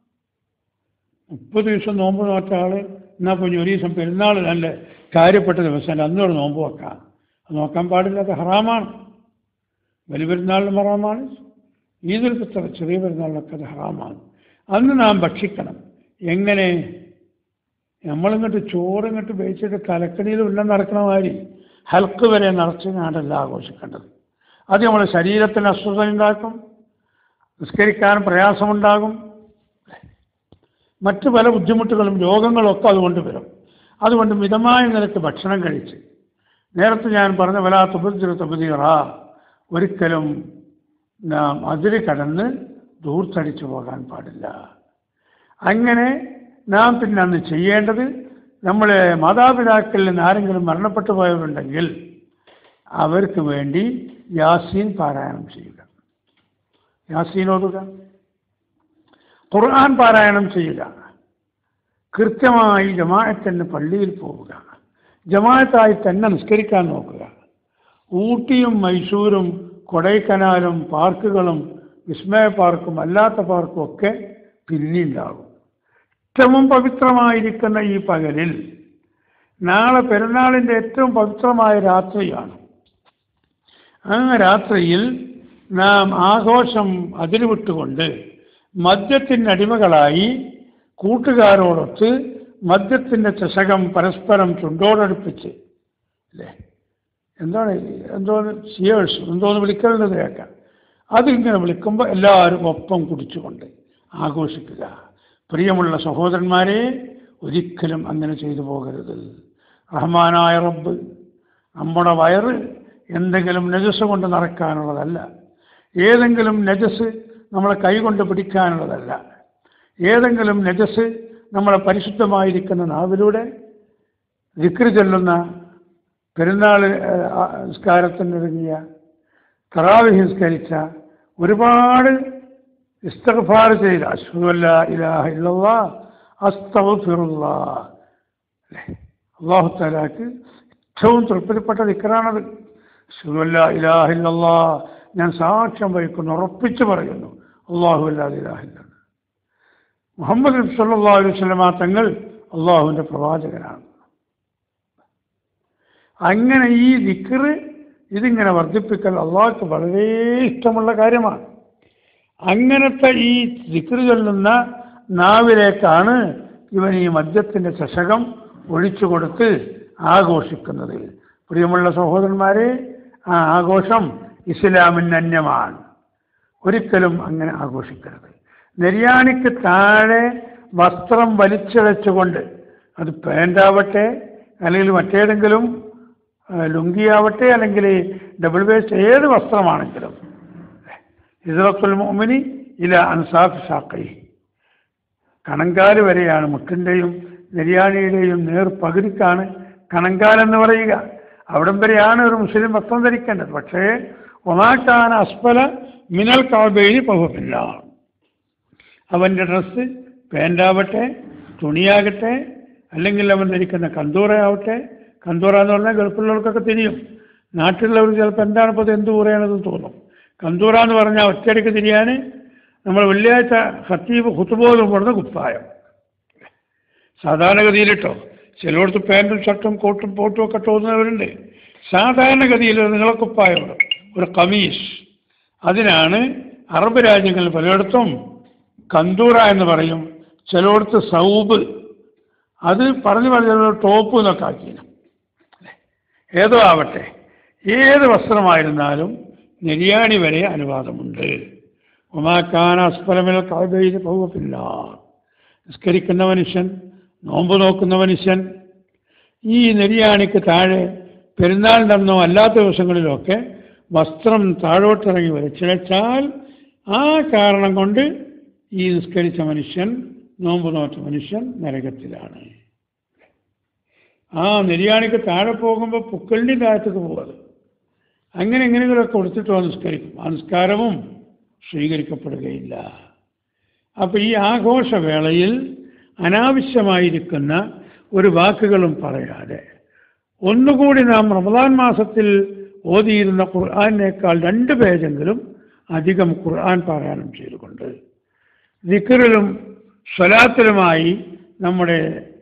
30 ദിവസം നോമ്പ് നോറ്റ ആൾ എന്നാൽ പിന്നെ ഒരു ദിവസം പെരുന്നാൾ നല്ല കാര്യപ്പെട്ട ദിവസം അന്നൊരു നോമ്പ് വെക്കാം. അത് നോക്കാൻ പാടില്ലാത്ത ഹറാമാണ്. വലിയ പെരുന്നാളിനും ഹറാമാണ്, ഈദുൽ ഫിത്തർ ചെറിയ പെരുന്നാളിനൊക്കെ അത് ഹറാമാണ്. അന്ന് നാം ഭക്ഷിക്കണം. എങ്ങനെ? നമ്മളിങ്ങോട്ട് ചോറിങ്ങോട്ട് വേവിച്ചിട്ട് കലക്കണിയിൽ ഉള്ളം നടക്കണ മാതിരി ഹൽക്ക് വരെ നിറച്ച് ഞാണ്ടല്ല ആഘോഷിക്കേണ്ടത്. അത് നമ്മുടെ ശരീരത്തിന് അസ്വസ്ഥത ഉണ്ടാക്കും, നിസ്കരിക്കാൻ പ്രയാസമുണ്ടാകും, മറ്റു പല ബുദ്ധിമുട്ടുകളും രോഗങ്ങളൊക്കെ അതുകൊണ്ട് വരും. അതുകൊണ്ട് മിതമായ നിലയ്ക്ക് ഭക്ഷണം കഴിച്ച്, നേരത്തെ ഞാൻ പറഞ്ഞ വലാ തുബദ്ദിറ തബ്ദീറ, ഒരിക്കലും നാം അതിര് കടന്ന് ദൂർത്തടിച്ചു പോകാൻ പാടില്ല. അങ്ങനെ നാം പിന്നെ അന്ന് ചെയ്യേണ്ടത്, നമ്മളെ മാതാപിതാക്കളിൽ നിന്ന് ആരെങ്കിലും മരണപ്പെട്ടു പോയവരുണ്ടെങ്കിൽ അവർക്ക് വേണ്ടി യാസീൻ പാരായണം ചെയ്യുക, യാസീൻ ഓതുക, ഖുർആൻ പാരായണം ചെയ്യുക, കൃത്യമായി ജമാഅത്തിന് പള്ളിയിൽ പോവുക, ജമാഅത്തായി തന്നെ നിസ്കരിക്കാൻ നോക്കുക. ഊട്ടിയും മൈസൂരും കൊടൈക്കനാലും പാർക്കുകളും വിസ്മയ പാർക്കും അല്ലാത്ത പാർക്കും ഒക്കെ പിന്നെയുണ്ടാകും. ഏറ്റവും പവിത്രമായിരിക്കുന്ന ഈ പകലിൽ, നാളെ പെരുന്നാളിൻ്റെ ഏറ്റവും പവിത്രമായ രാത്രിയാണ്. ആ രാത്രിയിൽ നാം ആഘോഷം അതിരുവിട്ടുകൊണ്ട് മദ്യത്തിൻ്റെ അടിമകളായി കൂട്ടുകാരോടൊത്ത് മദ്യത്തിൻ്റെ ചഷകം പരസ്പരം ചുണ്ടോടടുപ്പിച്ച്, അല്ലേ, എന്തോന്ന് സിയേഴ്സ് എന്തോന്ന് വിളിക്കുന്നത് കേൾക്കാം. അതിങ്ങനെ വിളിക്കുമ്പോൾ എല്ലാവരും ഒപ്പം കുടിച്ചുകൊണ്ട് ആഘോഷിക്കുക. പ്രിയമുള്ള സഹോദരന്മാരെ, ഒരിക്കലും അങ്ങനെ ചെയ്തു പോകരുത്. റഹ്മാനായ റബ്ബ് നമ്മുടെ വയറ് എന്തെങ്കിലും നജസ് കൊണ്ട് നിറയ്ക്കാനുള്ളതല്ല, ഏതെങ്കിലും നജസ് നമ്മളെ കൈകൊണ്ട് പിടിക്കാനുള്ളതല്ല, ഏതെങ്കിലും നജസ് നമ്മളെ പരിശുദ്ധമായിരിക്കുന്ന നാവിലൂടെ ദിക്ർ ചൊല്ലുന്ന, പെരുന്നാൾ നിസ്കാരത്തിനൊരുങ്ങിയ, തറാവീഹ് നിസ്കരിച്ച, ഒരുപാട് ഇസ്തിഗ്ഫാർ ചെയ്ത, അശ്ഹദു അല്ലാ ഇലാഹ ഇല്ലല്ലാഹ് അസ്തഗ്ഫിറുല്ലാഹ്, അല്ലാഹു തആലക്ക് ഏറ്റവും തൃപ്തിപ്പെട്ട ദിക്റാണത്. അശ്ഹദു അല്ലാ ഇലാഹ ഇല്ലല്ലാഹ്, ഞാൻ സാക്ഷ്യം വഹിക്കുന്നു, ഉറപ്പിച്ചു പറയുന്നു, അല്ലാഹു അല്ലാ ഇലാഹ ഇല്ലല്ലാഹ്, മുഹമ്മദ് സല്ലല്ലാഹു അലൈഹി വസല്ലമ തങ്ങൾ അള്ളാഹുവിൻ്റെ പ്രവാചകനാണ്. അങ്ങനെ ഈ ദിക്ർ ഇതിങ്ങനെ വർദ്ധിപ്പിക്കൽ അള്ളാഹുക്ക് വളരെ ഇഷ്ടമുള്ള കാര്യമാണ്. അങ്ങനത്തെ ഈ ദിക്ർ ചൊല്ലുന്ന നാവിലേക്കാണ് ഇവൻ ഈ മദ്യത്തിൻ്റെ ചഷകം ഒഴിച്ചു കൊടുത്ത് ആഘോഷിക്കുന്നത്. പ്രിയമുള്ള സഹോദരന്മാരെ, ആ ആഘോഷം ഇസ്ലാമിന് അന്യമാണ്. ഒരിക്കലും അങ്ങനെ ആഘോഷിക്കരുത്. നെര്യാണിക്ക് താഴെ വസ്ത്രം വലിച്ചിഴച്ചുകൊണ്ട്, അത് പാൻ്റാവട്ടെ അല്ലെങ്കിൽ മറ്റേതെങ്കിലും ലുങ്കിയാവട്ടെ അല്ലെങ്കിൽ ഡബിൾ വേസ്റ്റ് ഏത് വസ്ത്രമാണെങ്കിലും, ഇസ്റത്തുൽ മുഅ്മിനി ഇല അൻസാഫ് സാഖൈ, കണങ്കാല് വരെയാണ്, മുട്ടിൻ്റെയും നെര്യാണിയുടെയും നേർപകുതിക്കാണ് കണങ്കാലെന്ന് പറയുക. അവിടം വരെയാണ് ഒരു മുസ്ലിം വസ്ത്രം ധരിക്കേണ്ടത്. പക്ഷേ ഒമാക്കാന അസ്ഫല മിനൽ കഅബൈനി ഫഹുവ, അവൻ്റെ ഡ്രസ്സ് പാൻ്റാവട്ടെ തുണിയാകട്ടെ അല്ലെങ്കിൽ അവൻ ധരിക്കുന്ന കന്തൂറയാവട്ടെ, കന്തൂറ എന്ന് പറഞ്ഞാൽ ഗൾഫിലുള്ളവർക്കൊക്കെ തിരിയും, നാട്ടിലുള്ളവർ ചിലപ്പോൾ എന്താണിപ്പോൾ ഇത് എന്ത് ഊറയാണെന്ന് തോന്നും. കന്തൂറ എന്ന് പറഞ്ഞാൽ ഒറ്റയടിക്ക് തിരിയാൻ നമ്മൾ വെള്ളിയാഴ്ച ഖത്തീബ് ഖുതുബോധം കൊടുത്ത കുപ്പായം. സാധാരണഗതിയിലിട്ടോ, ചിലയിടത്ത് പാൻറ്റും ഷർട്ടും കോട്ടും പോട്ടും ഒക്കെ തോന്നുന്നവരുണ്ട്. സാധാരണഗതിയിൽ നിങ്ങളെ കുപ്പായമുണ്ട്, ഒരു കമീസ്, അതിനാണ് അറബ് രാജ്യങ്ങളിൽ പലയിടത്തും കന്തൂറ എന്ന് പറയും, ചിലയിടത്ത് സൗബ്, അത് പറഞ്ഞ ടോപ്പ് എന്നൊക്കെ ആക്കിയിരുന്നു. ഏതോ ആവട്ടെ, ഏത് വസ്ത്രമായിരുന്നാലും നെര്യാണി വരെ അനുവാദമുണ്ട്. ഒമാക്കാന അസ്ഫലമിൽ കഅബൈനി ഫഹുവ ഫിന്നാർ. നിസ്കരിക്കുന്ന മനുഷ്യൻ, നോമ്പ് നോക്കുന്ന മനുഷ്യൻ ഈ നെര്യാണിക്ക് താഴെ പെരുന്നാളിൻ്റെ അന്നോ അല്ലാത്ത ദിവസങ്ങളിലൊക്കെ വസ്ത്രം താഴോട്ടിറങ്ങി വലിച്ചിഴച്ചാൽ ആ കാരണം കൊണ്ട് ഈ നിസ്കരിച്ച മനുഷ്യൻ, നോമ്പ് നോറ്റ മനുഷ്യൻ നരകത്തിലാണ്. ആ നെര്യാണിക്ക് താഴെ പോകുമ്പോൾ പുക്കളിൻ്റെ താഴത്തേക്ക് പോകുന്നത്, അങ്ങനെ എങ്ങനെയെങ്കിലുമൊക്കെ കൊടുത്തിട്ടോ നിസ്കരിക്കും. ആ നിസ്കാരവും സ്വീകരിക്കപ്പെടുകയില്ല. അപ്പോൾ ഈ ആഘോഷവേളയിൽ അനാവശ്യമായിരിക്കുന്ന ഒരു വാക്കുകളും പറയാതെ ഒന്നുകൂടി നാം റമദാൻ മാസത്തിൽ ഓതിയിരുന്ന ഖുർആനേക്കാൾ 2 പേജെങ്കിലും അധികം ഖുർആൻ പാരായണം ചെയ്തുകൊണ്ട് ദിക്റിലും സ്വലാത്തിലുമായി നമ്മുടെ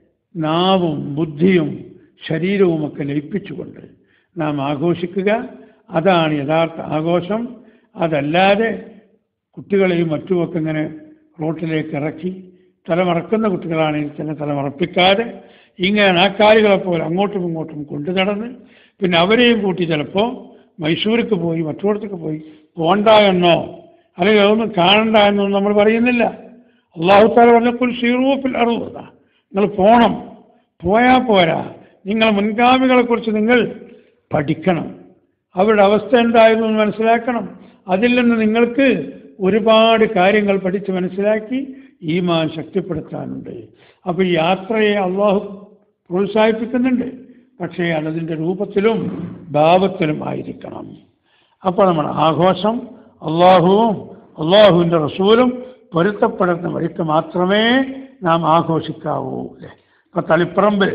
നാവും ബുദ്ധിയും ശരീരവുമൊക്കെ ലയിപ്പിച്ചുകൊണ്ട് നാം ആഘോഷിക്കുക. അതാണ് യഥാർത്ഥ ആഘോഷം. അതല്ലാതെ കുട്ടികളെയും മറ്റുമൊക്കെ ഇങ്ങനെ റോട്ടിലേക്ക് ഇറക്കി, തലമറക്കുന്ന കുട്ടികളാണെങ്കിൽ തന്നെ തലമറപ്പിക്കാതെ ഇങ്ങനെ നാക്കാലികളെപ്പോലെ അങ്ങോട്ടും ഇങ്ങോട്ടും കൊണ്ടു നടന്ന് പിന്നെ അവരെയും കൂട്ടി ചിലപ്പോൾ മൈസൂർക്ക് പോയി മറ്റോടത്തേക്ക് പോയി പോണ്ട എന്നോ അല്ലെങ്കിൽ അതൊന്നും കാണണ്ട എന്നൊന്നും നമ്മൾ പറയുന്നില്ല. അല്ലാഹു തആല പറഞ്ഞപ്പോൾ സീറൂഫിൽ അറുത, നിങ്ങൾ പോകണം. പോയാൽ പോരാ, നിങ്ങൾ മുൻഗാമികളെക്കുറിച്ച് നിങ്ങൾ പഠിക്കണം. അവരുടെ അവസ്ഥ എന്തായിരുന്നു എന്ന് മനസ്സിലാക്കണം. അതിൽ നിന്ന് നിങ്ങൾക്ക് ഒരുപാട് കാര്യങ്ങൾ പഠിച്ച് മനസ്സിലാക്കി ഈമാൻ ശക്തിപ്പെടുത്താനുണ്ട്. അപ്പോൾ ഈ യാത്രയെ അള്ളാഹു പ്രോത്സാഹിപ്പിക്കുന്നുണ്ട്. പക്ഷേ അതിൻ്റെ രൂപത്തിലും ഭാവത്തിലും ആയിരിക്കണം. അപ്പോൾ നമ്മുടെ ആഘോഷം അള്ളാഹുവും അള്ളാഹുവിൻ്റെ റസൂലും പൊരുത്തപ്പെടുന്ന വഴിക്ക് മാത്രമേ നാം ആഘോഷിക്കാവൂ. അല്ലേ? ഇപ്പം തളിപ്പറമ്പിൽ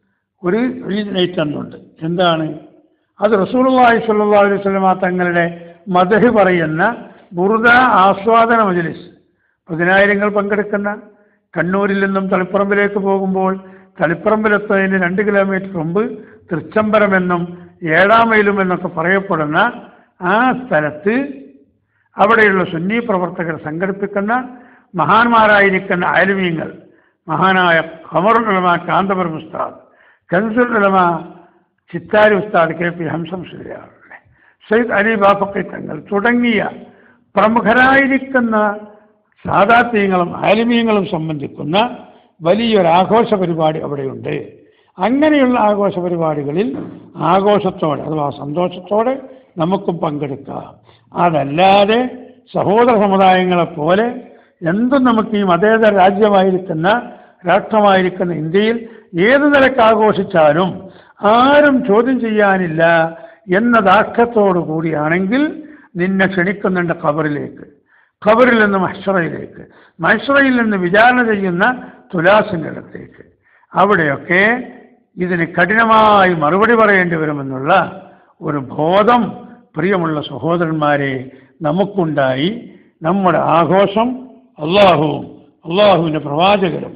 ഒരു ഈദ് നൈറ്റ് എന്നുണ്ട്. എന്താണ് അത്? റസൂലുള്ളാഹി സ്വല്ലല്ലാഹു അലൈഹി വസല്ലമ തങ്ങളുടെ മദ്ഹ് പറയുന്ന ബുർദ ആസ്വാദന മജ്ലിസ് 10,000 പങ്കെടുക്കുന്ന, കണ്ണൂരിൽ നിന്നും തളിപ്പറമ്പിലേക്ക് പോകുമ്പോൾ തളിപ്പറമ്പിലെത്തുന്നതിന് 2 കിലോമീറ്റർ മുമ്പ് തൃച്ചംബരമെന്നും 7 മൈലും എന്നൊക്കെ പറയപ്പെടുന്ന ആ സ്ഥലത്ത് അവിടെയുള്ള സുന്നി പ്രവർത്തകർ സംഘടിപ്പിക്കുന്ന മഹാന്മാരായിരിക്കുന്ന അയൽമീങ്ങൾ, മഹാനായ ഖമറുൽ ഉലമ കാന്തപുരം ഉസ്താദ്, കൻസുൽ ഉലമ ചിത്താരി ഉസ്താദ് കെ പി ഹംസം സുരിയാർ, സയ്യിദ് അലി ബാഫഖി തങ്ങൾ തുടങ്ങിയ പ്രമുഖരായിരിക്കുന്ന സാദാത്യങ്ങളും ആലിമീങ്ങളും സംബന്ധിക്കുന്ന വലിയൊരു ആഘോഷ പരിപാടി അവിടെയുണ്ട്. അങ്ങനെയുള്ള ആഘോഷ പരിപാടികളിൽ ആഘോഷത്തോടെ അഥവാ സന്തോഷത്തോടെ നമുക്കും പങ്കെടുക്കാം. അതല്ലാതെ സഹോദര സമുദായങ്ങളെപ്പോലെ എന്തും നമുക്ക് ഈ മതേതര രാജ്യമായിരിക്കുന്ന രാഷ്ട്രമായിരിക്കുന്ന ഇന്ത്യയിൽ ഏത് നിലക്ക് ആഘോഷിച്ചാലും ആരും ചോദ്യം ചെയ്യാനില്ല എന്ന ദാർഢ്യത്തോടു കൂടിയാണെങ്കിൽ നിന്നെ ക്ഷണിക്കുന്നുണ്ട് ഖബറിലേക്ക്, ഖബറിൽ നിന്ന് മഹ്ശറയിലേക്ക്, മഹ്ശറയിൽ നിന്ന് വിചാരണ ചെയ്യുന്ന തുലാസിൻ്റെ അടുത്തേക്ക്. അവിടെയൊക്കെ ഇതിന് കഠിനമായി മറുപടി പറയേണ്ടി വരുമെന്നുള്ള ഒരു ബോധം പ്രിയമുള്ള സഹോദരന്മാരെ നമുക്കുണ്ടായി. നമ്മുടെ ആഘോഷം അള്ളാഹുവും അള്ളാഹുവിൻ്റെ പ്രവാചകരും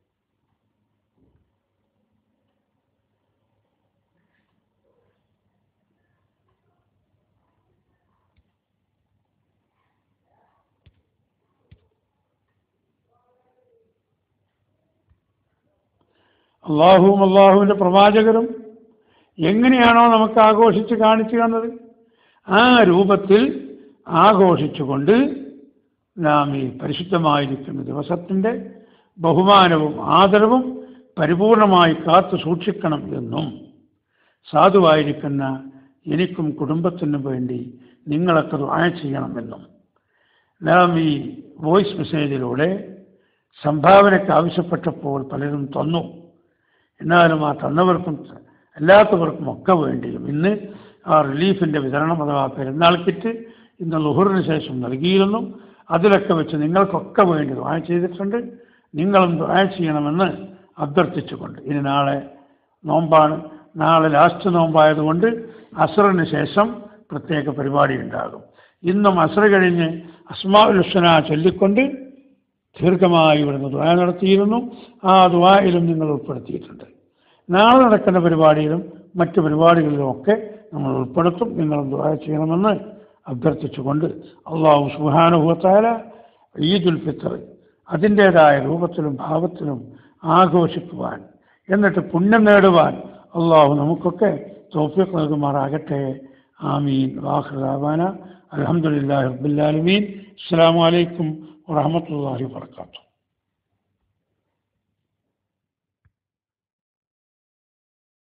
അള്ളാഹുവും അള്ളാഹുവിൻ്റെ പ്രവാചകരും എങ്ങനെയാണോ നമുക്ക് ആഘോഷിച്ച് കാണിച്ചു തന്നത് ആ രൂപത്തിൽ ആഘോഷിച്ചുകൊണ്ട് നാം ഈ പരിശുദ്ധമായിരിക്കുന്ന ദിവസത്തിൻ്റെ ബഹുമാനവും ആദരവും പരിപൂർണമായി കാത്തു സൂക്ഷിക്കണം എന്നും സാധുവായിരിക്കുന്ന എനിക്കും കുടുംബത്തിനും വേണ്ടി നിങ്ങളൊക്കെ ദുആ ചെയ്യണമെന്നും നാം ഈ വോയിസ് മെസ്സേജിലൂടെ സംഭാവനയ്ക്ക് ആവശ്യപ്പെട്ടപ്പോൾ പലരും തന്നു. എന്നാലും ആ തന്നവർക്കും അല്ലാത്തവർക്കും ഒക്കെ വേണ്ടിയും ഇന്ന് ആ റിലീഫിൻ്റെ വിതരണം അഥവാ പെരുന്നാൾ കിറ്റ് ഇന്ന് ളുഹറിന് ശേഷം നൽകിയിരുന്നു. അതിലൊക്കെ വെച്ച് നിങ്ങൾക്കൊക്കെ വേണ്ടി ദുആ ചെയ്തിട്ടുണ്ട്. നിങ്ങളും ദുആ ചെയ്യണമെന്ന് അഭ്യർത്ഥിച്ചുകൊണ്ട് ഇനി നാളെ നോമ്പാണ്. നാളെ ലാസ്റ്റ് നോമ്പായതുകൊണ്ട് അസ്റിന് ശേഷം പ്രത്യേക പരിപാടി ഉണ്ടാകും. ഇന്നും അസ്ർ കഴിഞ്ഞ് അസ്മാഉൽ ഹുസ്ന ചൊല്ലിക്കൊണ്ട് ദീർഘമായി ഇവിടുന്ന് ദുആ നടത്തിയിരുന്നു. ആ ദുആയിലും നിങ്ങൾ ഉൾപ്പെടുത്തിയിട്ടുണ്ട്. നാളെ നടക്കുന്ന പരിപാടിയിലും മറ്റു പരിപാടികളിലുമൊക്കെ നമ്മൾ ഉൾപ്പെടുത്തും. നിങ്ങളും ദുആ ചെയ്യണമെന്ന് അഭ്യർത്ഥിച്ചുകൊണ്ട് അല്ലാഹു സുബ്ഹാനഹു വ തആല ഈദുൽ ഫിത്ർ അതിൻ്റേതായ രൂപത്തിലും ഭാവത്തിലും ആഘോഷിക്കുവാൻ എന്നിട്ട് പുണ്യം നേടുവാൻ അല്ലാഹു നമുക്കൊക്കെ തൗഫീഖ് നൽകുമാറാകട്ടെ. ആമീൻ. വാഖിറു ദഅവാന അൽഹംദുലില്ലാഹി റബ്ബിൽ ആലമീൻ. അസ്സലാമു അലൈക്കും വറഹ്മത്തുള്ളാഹി വബറകാതുഹു.